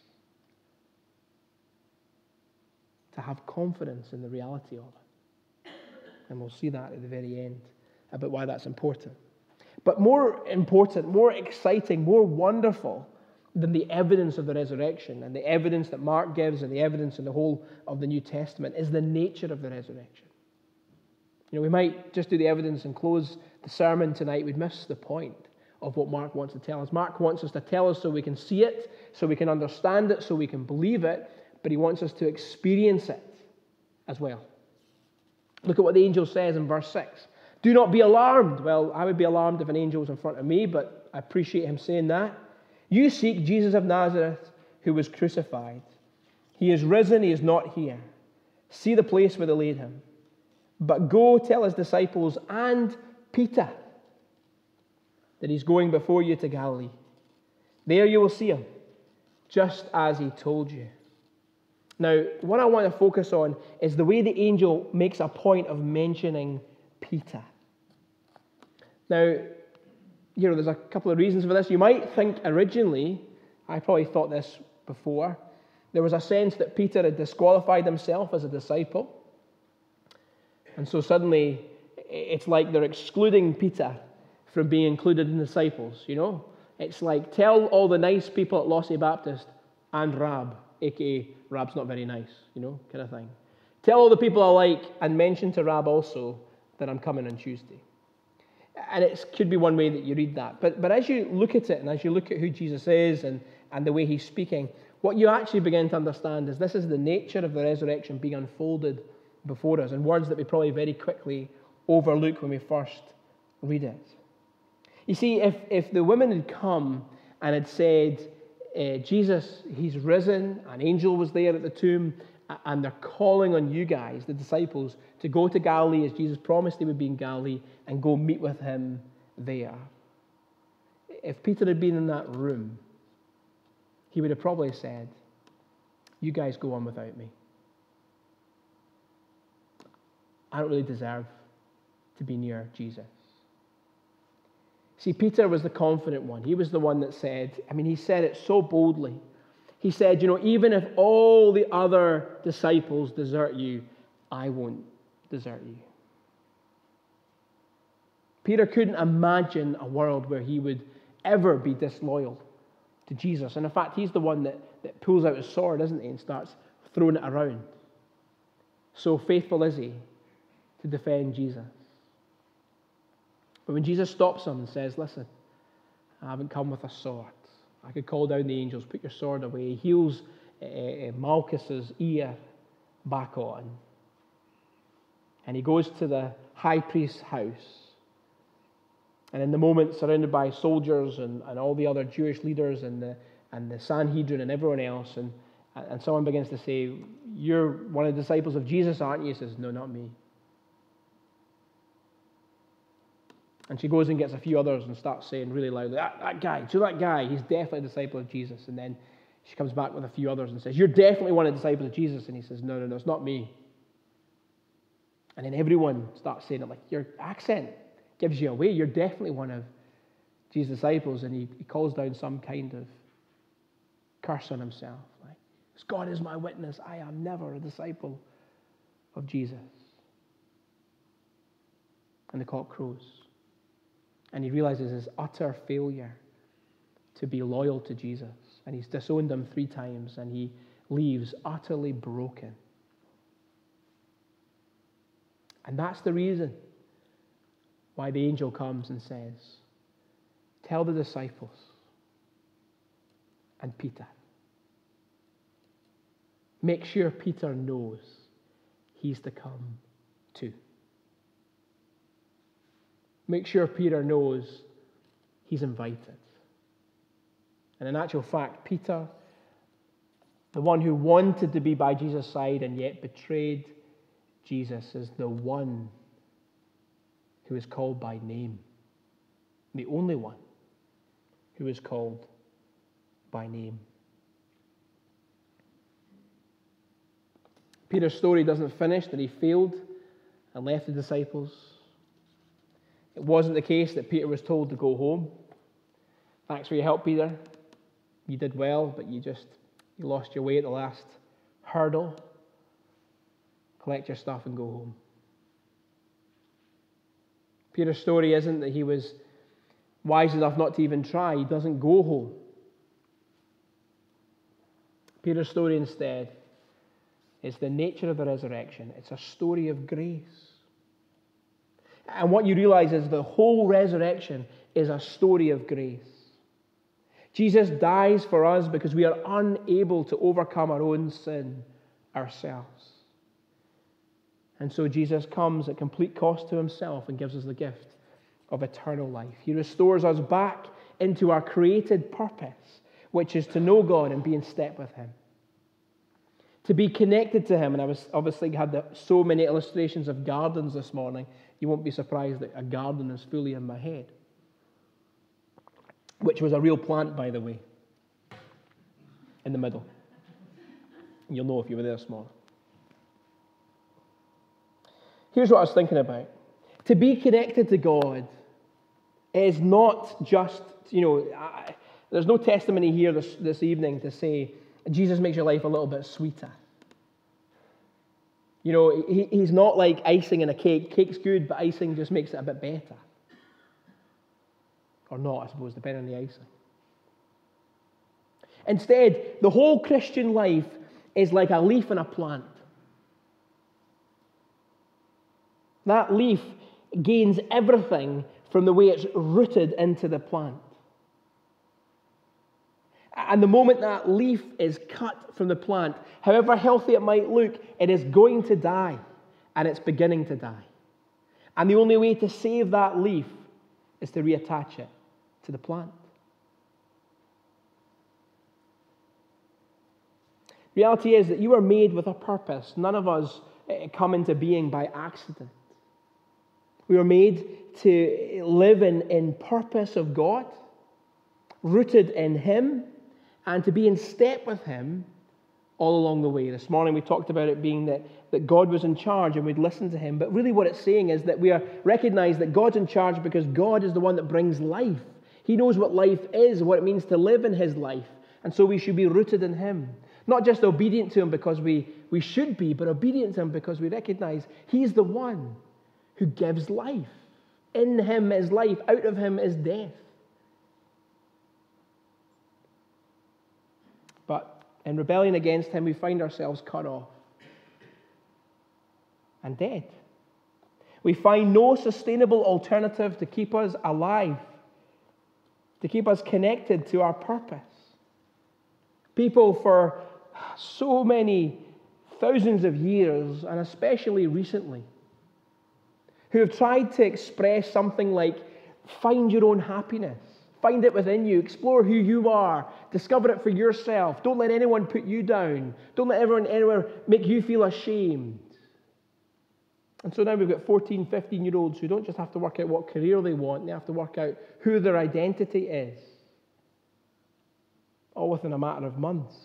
to have confidence in the reality of it. And we'll see that at the very end about why that's important. But more important, more exciting, more wonderful than the evidence of the resurrection and the evidence that Mark gives and the evidence in the whole of the New Testament is the nature of the resurrection. You know, we might just do the evidence and close the sermon tonight. We'd miss the point of what Mark wants to tell us. Mark wants us to tell us so we can see it, so we can understand it, so we can believe it, but he wants us to experience it as well. Look at what the angel says in verse 6. Do not be alarmed. Well, I would be alarmed if an angel was in front of me, but I appreciate him saying that. You seek Jesus of Nazareth, who was crucified. He is risen, he is not here. See the place where they laid him. But go tell his disciples and Peter that he's going before you to Galilee. There you will see him, just as he told you. Now, what I want to focus on is the way the angel makes a point of mentioning Peter. Now, you know, there's a couple of reasons for this. You might think originally, I probably thought this before, there was a sense that Peter had disqualified himself as a disciple. And so suddenly, it's like they're excluding Peter from being included in the disciples, you know? It's like, tell all the nice people at Lossie Baptist and Rab, a.k.a. Rab's not very nice, you know, kind of thing. Tell all the people I like and mention to Rab also that I'm coming on Tuesday. And it could be one way that you read that. But as you look at it and as you look at who Jesus is and the way he's speaking, what you actually begin to understand is this is the nature of the resurrection being unfolded before us in words that we probably very quickly overlook when we first read it. You see, if the women had come and had said, Jesus, he's risen, an angel was there at the tomb, and they're calling on you guys, the disciples, to go to Galilee as Jesus promised he would be in Galilee and go meet with him there. If Peter had been in that room, he would have probably said, you guys go on without me. I don't really deserve to be near Jesus. See, Peter was the confident one. He was the one that said, he said it so boldly. He said, even if all the other disciples desert you, I won't desert you. Peter couldn't imagine a world where he would ever be disloyal to Jesus. And in fact, he's the one that pulls out his sword, isn't he, and starts throwing it around. So faithful is he to defend Jesus. But when Jesus stops him and says, listen, I haven't come with a sword. I could call down the angels, put your sword away. He heals Malchus's ear back on. And he goes to the high priest's house. And in the moment, surrounded by soldiers and all the other Jewish leaders and the Sanhedrin and everyone else, and someone begins to say, you're one of the disciples of Jesus, aren't you? He says, no, not me. And she goes and gets a few others and starts saying really loudly, that guy, he's definitely a disciple of Jesus. And then she comes back with a few others and says, you're definitely one of the disciples of Jesus. And he says, no, it's not me. And then everyone starts saying it, like, your accent gives you away. You're definitely one of Jesus' disciples. And he calls down some kind of curse on himself. Like, God is my witness. I am never a disciple of Jesus. And the cock crows. And he realizes his utter failure to be loyal to Jesus. And he's disowned him 3 times. And he leaves utterly broken. And that's the reason why the angel comes and says, tell the disciples and Peter. Make sure Peter knows he's to come too. Make sure Peter knows he's invited. And in actual fact, Peter, the one who wanted to be by Jesus' side and yet betrayed Jesus, is the one who is called by name. The only one who is called by name. Peter's story doesn't finish that he failed and left the disciples. It wasn't the case that Peter was told to go home. Thanks for your help, Peter. You did well, but you lost your way at the last hurdle. Collect your stuff and go home. Peter's story isn't that he was wise enough not to even try. He doesn't go home. Peter's story instead is the nature of the resurrection. It's a story of grace. And what you realize is the whole resurrection is a story of grace. Jesus dies for us because we are unable to overcome our own sin ourselves. And so Jesus comes at complete cost to himself and gives us the gift of eternal life. He restores us back into our created purpose, which is to know God and be in step with him. To be connected to him. And I was obviously had so many illustrations of gardens this morning. You won't be surprised that a garden is fully in my head. Which was a real plant, by the way. In the middle. You'll know if you were there this morning. Here's what I was thinking about. To be connected to God is not just, there's no testimony here this evening to say Jesus makes your life a little bit sweeter. He's not like icing in a cake. Cake's good, but icing just makes it a bit better. Or not, I suppose, depending on the icing. Instead, the whole Christian life is like a leaf in a plant. That leaf gains everything from the way it's rooted into the plant. And the moment that leaf is cut from the plant, however healthy it might look, it is going to die. And it's beginning to die. And the only way to save that leaf is to reattach it to the plant. Reality is that you are made with a purpose. None of us come into being by accident. We were made to live in purpose of God, rooted in him, and to be in step with him all along the way. This morning we talked about it being that God was in charge and we'd listen to him. But really what it's saying is that we recognize that God's in charge because God is the one that brings life. He knows what life is, what it means to live in his life. And so we should be rooted in him. Not just obedient to him because we should be, but obedient to him because we recognize he's the one who gives life. In him is life, out of him is death. But in rebellion against him, we find ourselves cut off and dead. We find no sustainable alternative to keep us alive, to keep us connected to our purpose. People for so many thousands of years, and especially recently, who have tried to express something like, find your own happiness. Find it within you. Explore who you are. Discover it for yourself. Don't let anyone put you down. Don't let everyone anywhere make you feel ashamed. And so now we've got 14, 15-year-olds who don't just have to work out what career they want. They have to work out who their identity is. All within a matter of months.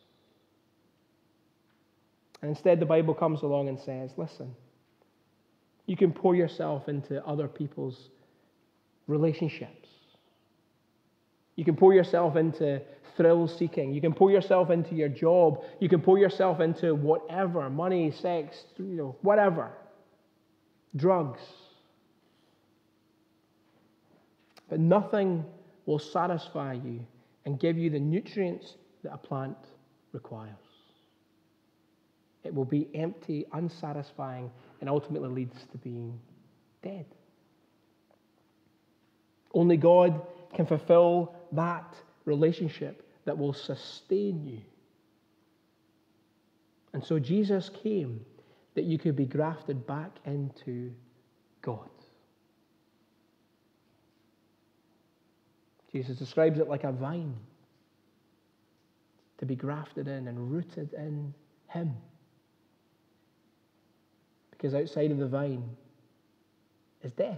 And instead the Bible comes along and says, listen, you can pour yourself into other people's relationships. You can pour yourself into thrill-seeking. You can pour yourself into your job. You can pour yourself into whatever, money, sex, whatever, drugs. But nothing will satisfy you and give you the nutrients that a plant requires. It will be empty, unsatisfying, and ultimately leads to being dead. Only God can fulfill that relationship that will sustain you. And so Jesus came that you could be grafted back into God. Jesus describes it like a vine, to be grafted in and rooted in him. Because outside of the vine is death.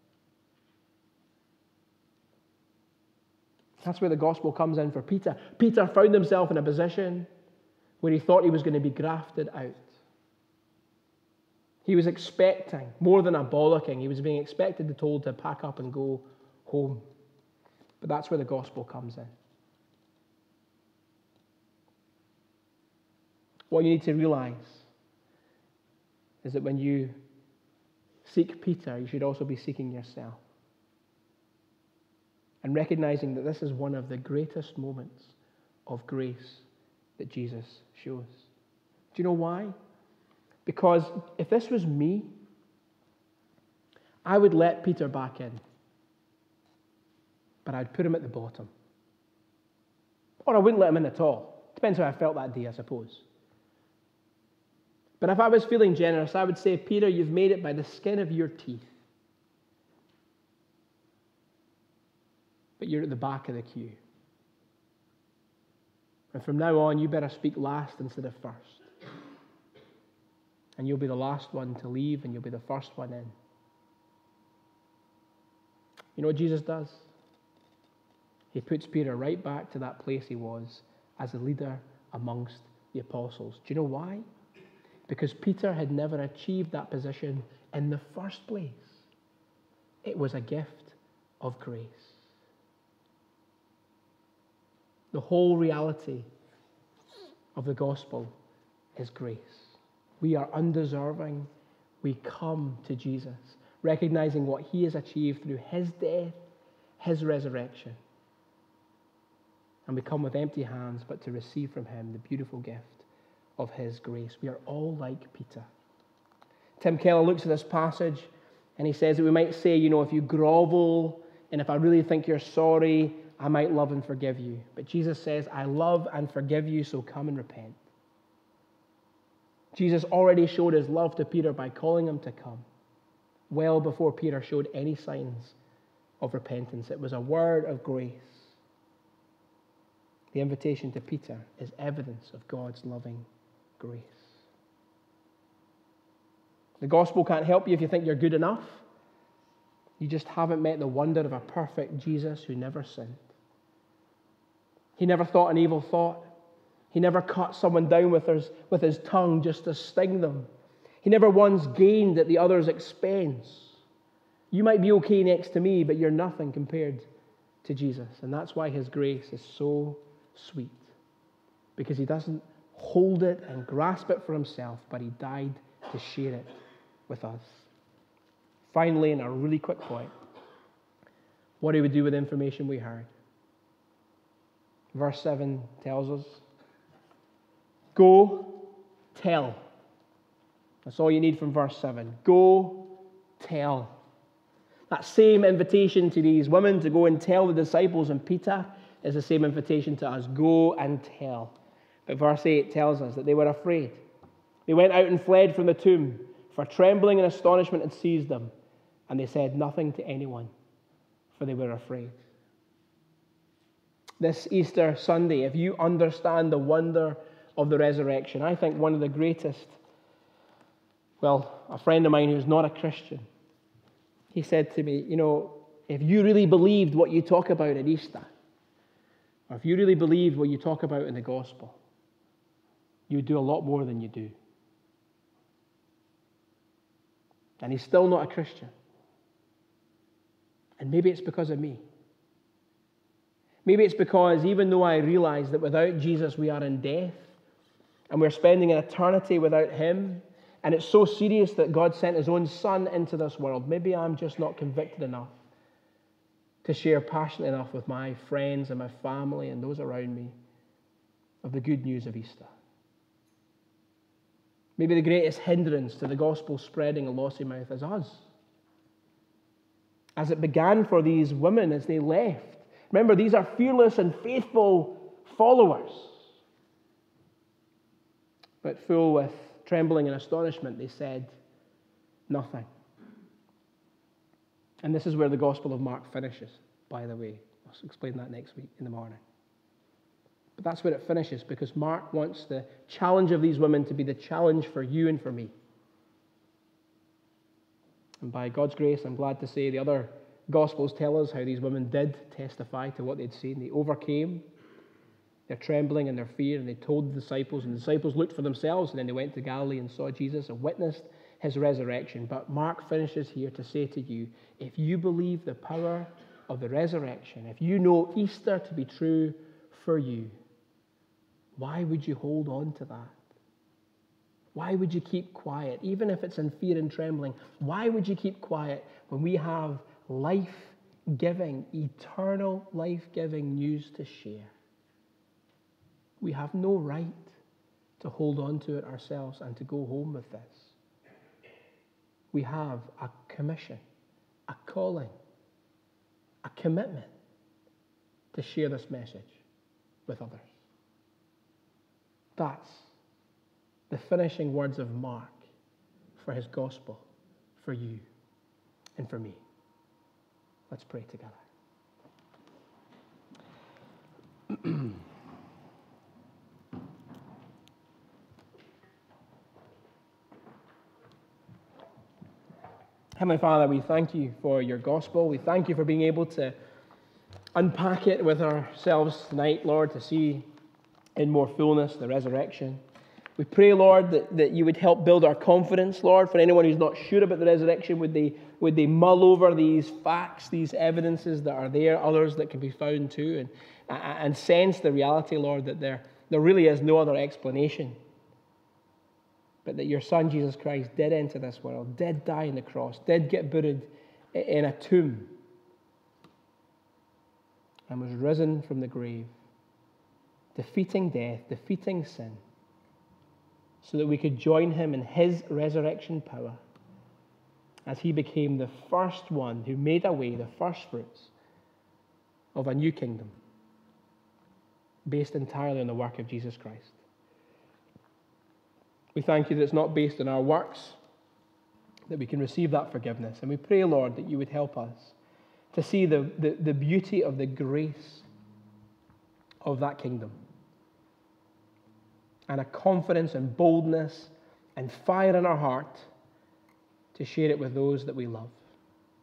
That's where the gospel comes in for Peter. Peter found himself in a position where he thought he was going to be grafted out. He was expecting more than a bollocking. He was being expected and told to pack up and go home. But that's where the gospel comes in. What you need to realize is that when you seek Peter, you should also be seeking yourself. And recognizing that this is one of the greatest moments of grace that Jesus shows. Do you know why? Because if this was me, I would let Peter back in. But I'd put him at the bottom. Or I wouldn't let him in at all. Depends how I felt that day, I suppose. But if I was feeling generous, I would say, Peter, you've made it by the skin of your teeth. But you're at the back of the queue. And from now on, you better speak last instead of first. And you'll be the last one to leave, and you'll be the first one in. You know what Jesus does? He puts Peter right back to that place he was as a leader amongst the apostles. Do you know why? Because Peter had never achieved that position in the first place. It was a gift of grace. The whole reality of the gospel is grace. We are undeserving. We come to Jesus, recognizing what he has achieved through his death, his resurrection. And we come with empty hands, but to receive from him the beautiful gift of his grace. We are all like Peter. Tim Keller looks at this passage and he says that we might say, if you grovel and if I really think you're sorry, I might love and forgive you. But Jesus says, I love and forgive you, so come and repent. Jesus already showed his love to Peter by calling him to come, well before Peter showed any signs of repentance. It was a word of grace. The invitation to Peter is evidence of God's loving grace. The gospel can't help you if you think you're good enough. You just haven't met the wonder of a perfect Jesus who never sinned. He never thought an evil thought. He never cut someone down with his tongue just to sting them. He never once gained at the other's expense. You might be okay next to me, but you're nothing compared to Jesus. And that's why his grace is so sweet. Because he doesn't hold it and grasp it for himself, but he died to share it with us. Finally, and a really quick point, what do we do with the information we heard? Verse 7 tells us, go tell. That's all you need from verse 7. Go tell. That same invitation to these women to go and tell the disciples and Peter is the same invitation to us. Go and tell. But verse 8 tells us that they were afraid. They went out and fled from the tomb, for trembling and astonishment had seized them, and they said nothing to anyone, for they were afraid. This Easter Sunday, if you understand the wonder of the resurrection, I think one of the greatest, a friend of mine who's not a Christian, he said to me, if you really believed what you talk about at Easter, or if you really believed what you talk about in the gospel, you would do a lot more than you do. And he's still not a Christian. And maybe it's because of me. Maybe it's because even though I realize that without Jesus we are in death, and we're spending an eternity without him, and it's so serious that God sent his own son into this world, maybe I'm just not convicted enough to share passionately enough with my friends and my family and those around me of the good news of Easter. Maybe the greatest hindrance to the gospel spreading in Lossiemouth is us. As it began for these women as they left. Remember, these are fearless and faithful followers. But full with trembling and astonishment, they said nothing. And this is where the Gospel of Mark finishes, by the way. I'll explain that next week in the morning. But that's where it finishes, because Mark wants the challenge of these women to be the challenge for you and for me. And by God's grace, I'm glad to say the other Gospels tell us how these women did testify to what they'd seen. They overcame their trembling and their fear, and they told the disciples, and the disciples looked for themselves, and then they went to Galilee and saw Jesus and witnessed his resurrection. But Mark finishes here to say to you, if you believe the power of the resurrection, if you know Easter to be true for you, why would you hold on to that? Why would you keep quiet, even if it's in fear and trembling? Why would you keep quiet when we have life-giving, eternal life-giving news to share? We have no right to hold on to it ourselves and to go home with this. We have a commission, a calling, a commitment to share this message with others. That's the finishing words of Mark for his gospel, for you and for me. Let's pray together. Heavenly Father, we thank you for your gospel. We thank you for being able to unpack it with ourselves tonight, Lord, to see in more fullness the resurrection. We pray, Lord, that you would help build our confidence, Lord. For anyone who's not sure about the resurrection, would they mull over these facts, these evidences that are there, others that can be found too, and sense the reality, Lord, that there really is no other explanation, but that your Son, Jesus Christ, did enter this world, did die on the cross, did get buried in a tomb, and was risen from the grave, defeating death, defeating sin, so that we could join him in his resurrection power as he became the first one who made a way, the first fruits of a new kingdom based entirely on the work of Jesus Christ. We thank you that it's not based on our works, that we can receive that forgiveness. And we pray, Lord, that you would help us to see the beauty of the grace of that kingdom, and a confidence and boldness and fire in our heart to share it with those that we love,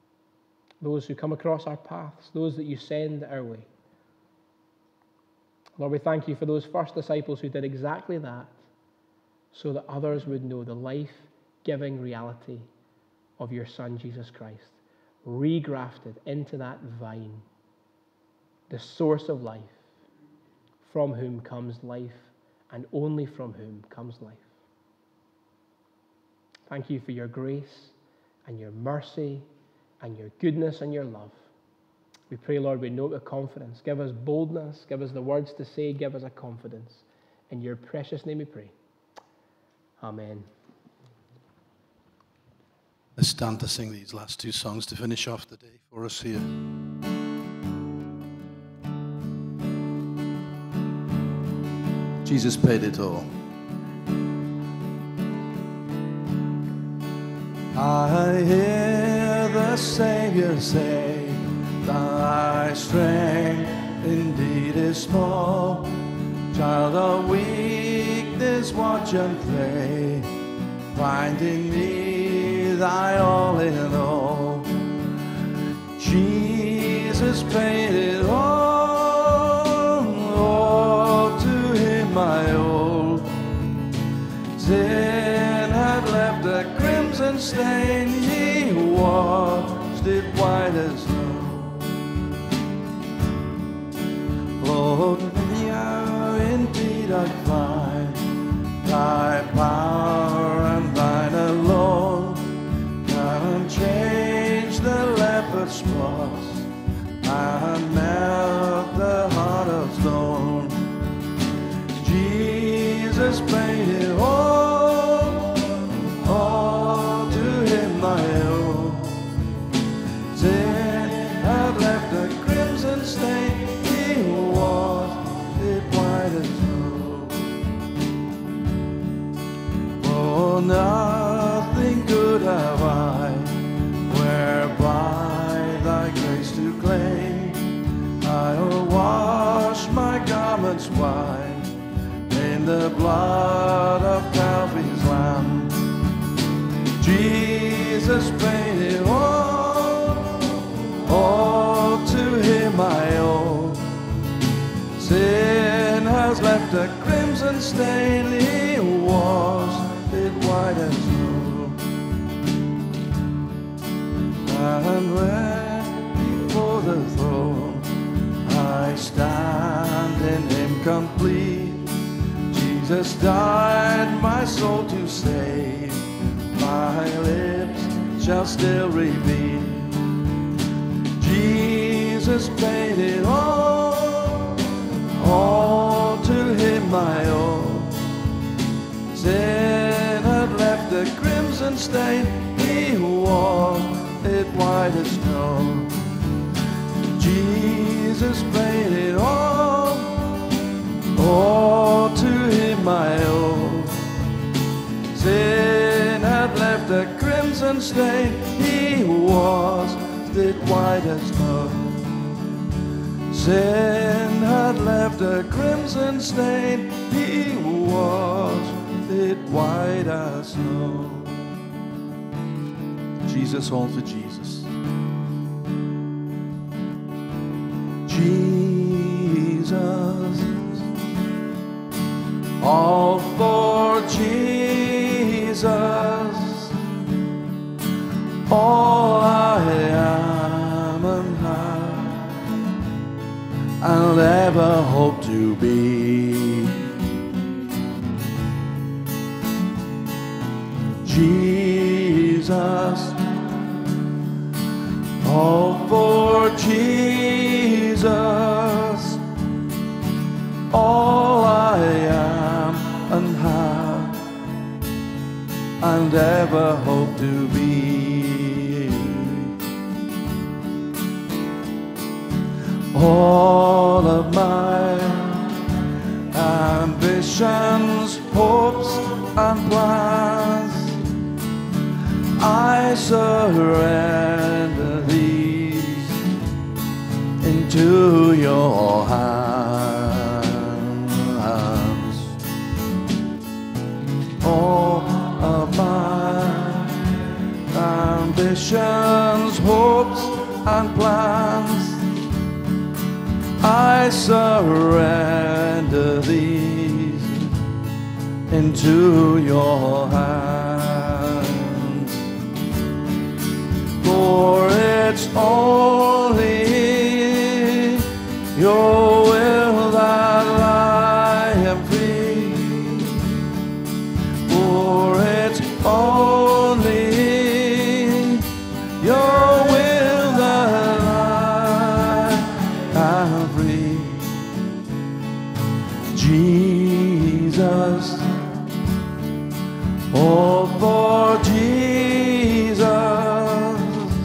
those who come across our paths, those that you send our way. Lord, we thank you for those first disciples who did exactly that so that others would know the life-giving reality of your Son, Jesus Christ, regrafted into that vine, the source of life, from whom comes life, and only from whom comes life. Thank you for your grace and your mercy and your goodness and your love. We pray, Lord, we know it with confidence. Give us boldness, give us the words to say, give us a confidence. In your precious name we pray. Amen. Let's stand to sing these last two songs to finish off the day for us here. Jesus paid it all. I hear the Savior say, thy strength indeed is small. Child of weakness, watch and pray. Find in me thy all in all. Jesus paid it all to him I owe. Sin had left a crimson stain, he washed it white as snow. Lord, now indeed I find thy power and thine alone can change the leopard's spots and melt the heart of stone. Jesus paid it all to him I owe. Sin had left a crimson stain, he washed it white as snow. For nothing good have I, whereby thy grace to claim. I'll wash my garments white in the blood of Calvary's Lamb. Jesus paid it all to him I owe. Sin has left a crimson stain, he washed it white as snow. And when before the throne I stand in him complete, Jesus died my soul to save, my lips shall still reveal. Jesus paid it all to him I owe. Sin had left a crimson stain, he washed it white as snow. Jesus paid it all to him I owe. Sin had left a crimson stain, he washed it white as snow. Sin had left a crimson stain, he washed it white as snow. Jesus, all to Jesus. Jesus, all for Jesus. All I am and have and ever hope to be. Jesus, all for Jesus. All I am and have and ever hope to be. All of my ambitions, hopes and plans, I surrender these into your hands. All of my ambitions, hopes and plans, I I surrender these into your hands. For it's only your will that I am free. For it's only your will that I am free. Jesus, oh, for Jesus,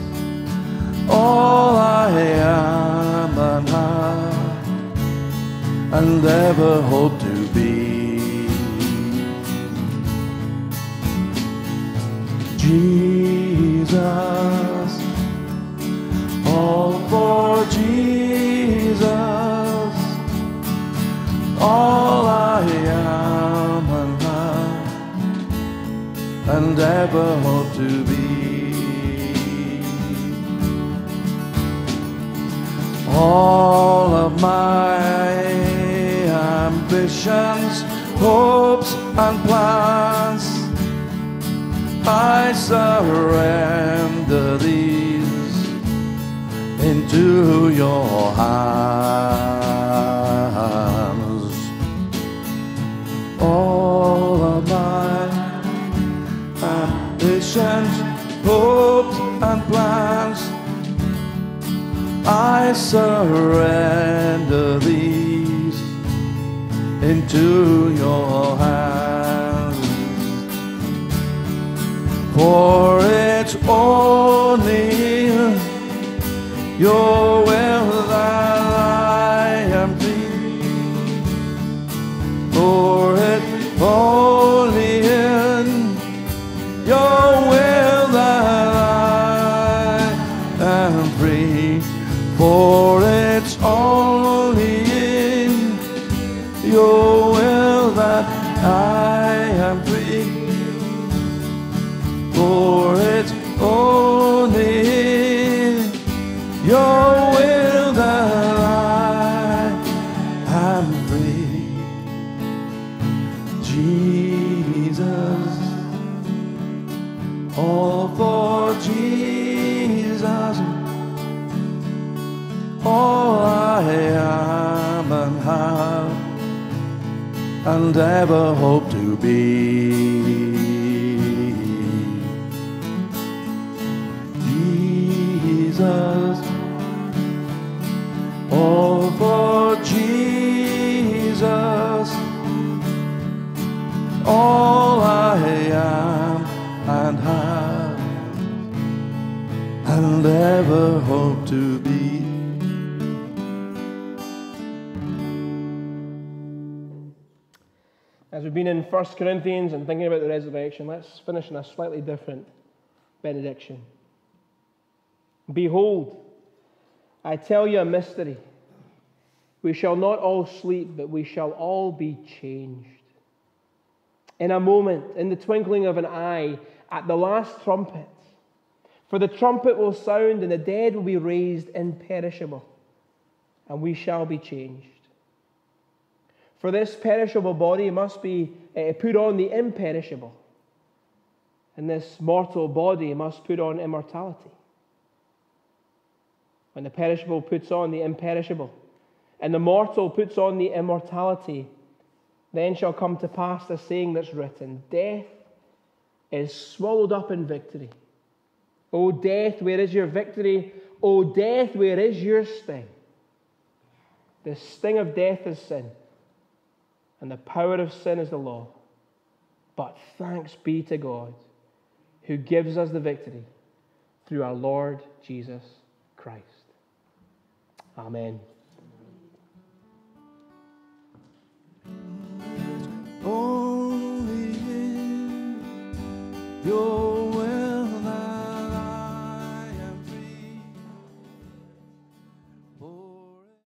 all I am and have and ever hope to be. Jesus, all for Jesus, all I am and have and ever hope to be. All of my ambitions, hopes and plans, I surrender these into your hands. All of my ambitions, hopes and plans, I surrender these into your hands. For it's only your will that I am free. For it's only in your will that I am free. For it's only in your will that I am free. For it's only in your will that I am free. Jesus, all for Jesus, all I am and have and ever hope to be. Jesus, all for Jesus, all I am and have and ever hope to be. As we've been in 1 Corinthians and thinking about the resurrection, let's finish in a slightly different benediction. Behold, I tell you a mystery. We shall not all sleep, but we shall all be changed. In a moment, in the twinkling of an eye, at the last trumpet. For the trumpet will sound, and the dead will be raised imperishable, and we shall be changed. For this perishable body must be put on the imperishable, and this mortal body must put on immortality. When the perishable puts on the imperishable, and the mortal puts on the immortality, then shall come to pass the saying that's written, death is swallowed up in victory. O death, where is your victory? O death, where is your sting? The sting of death is sin, and the power of sin is the law. But thanks be to God, who gives us the victory through our Lord Jesus Christ. Amen.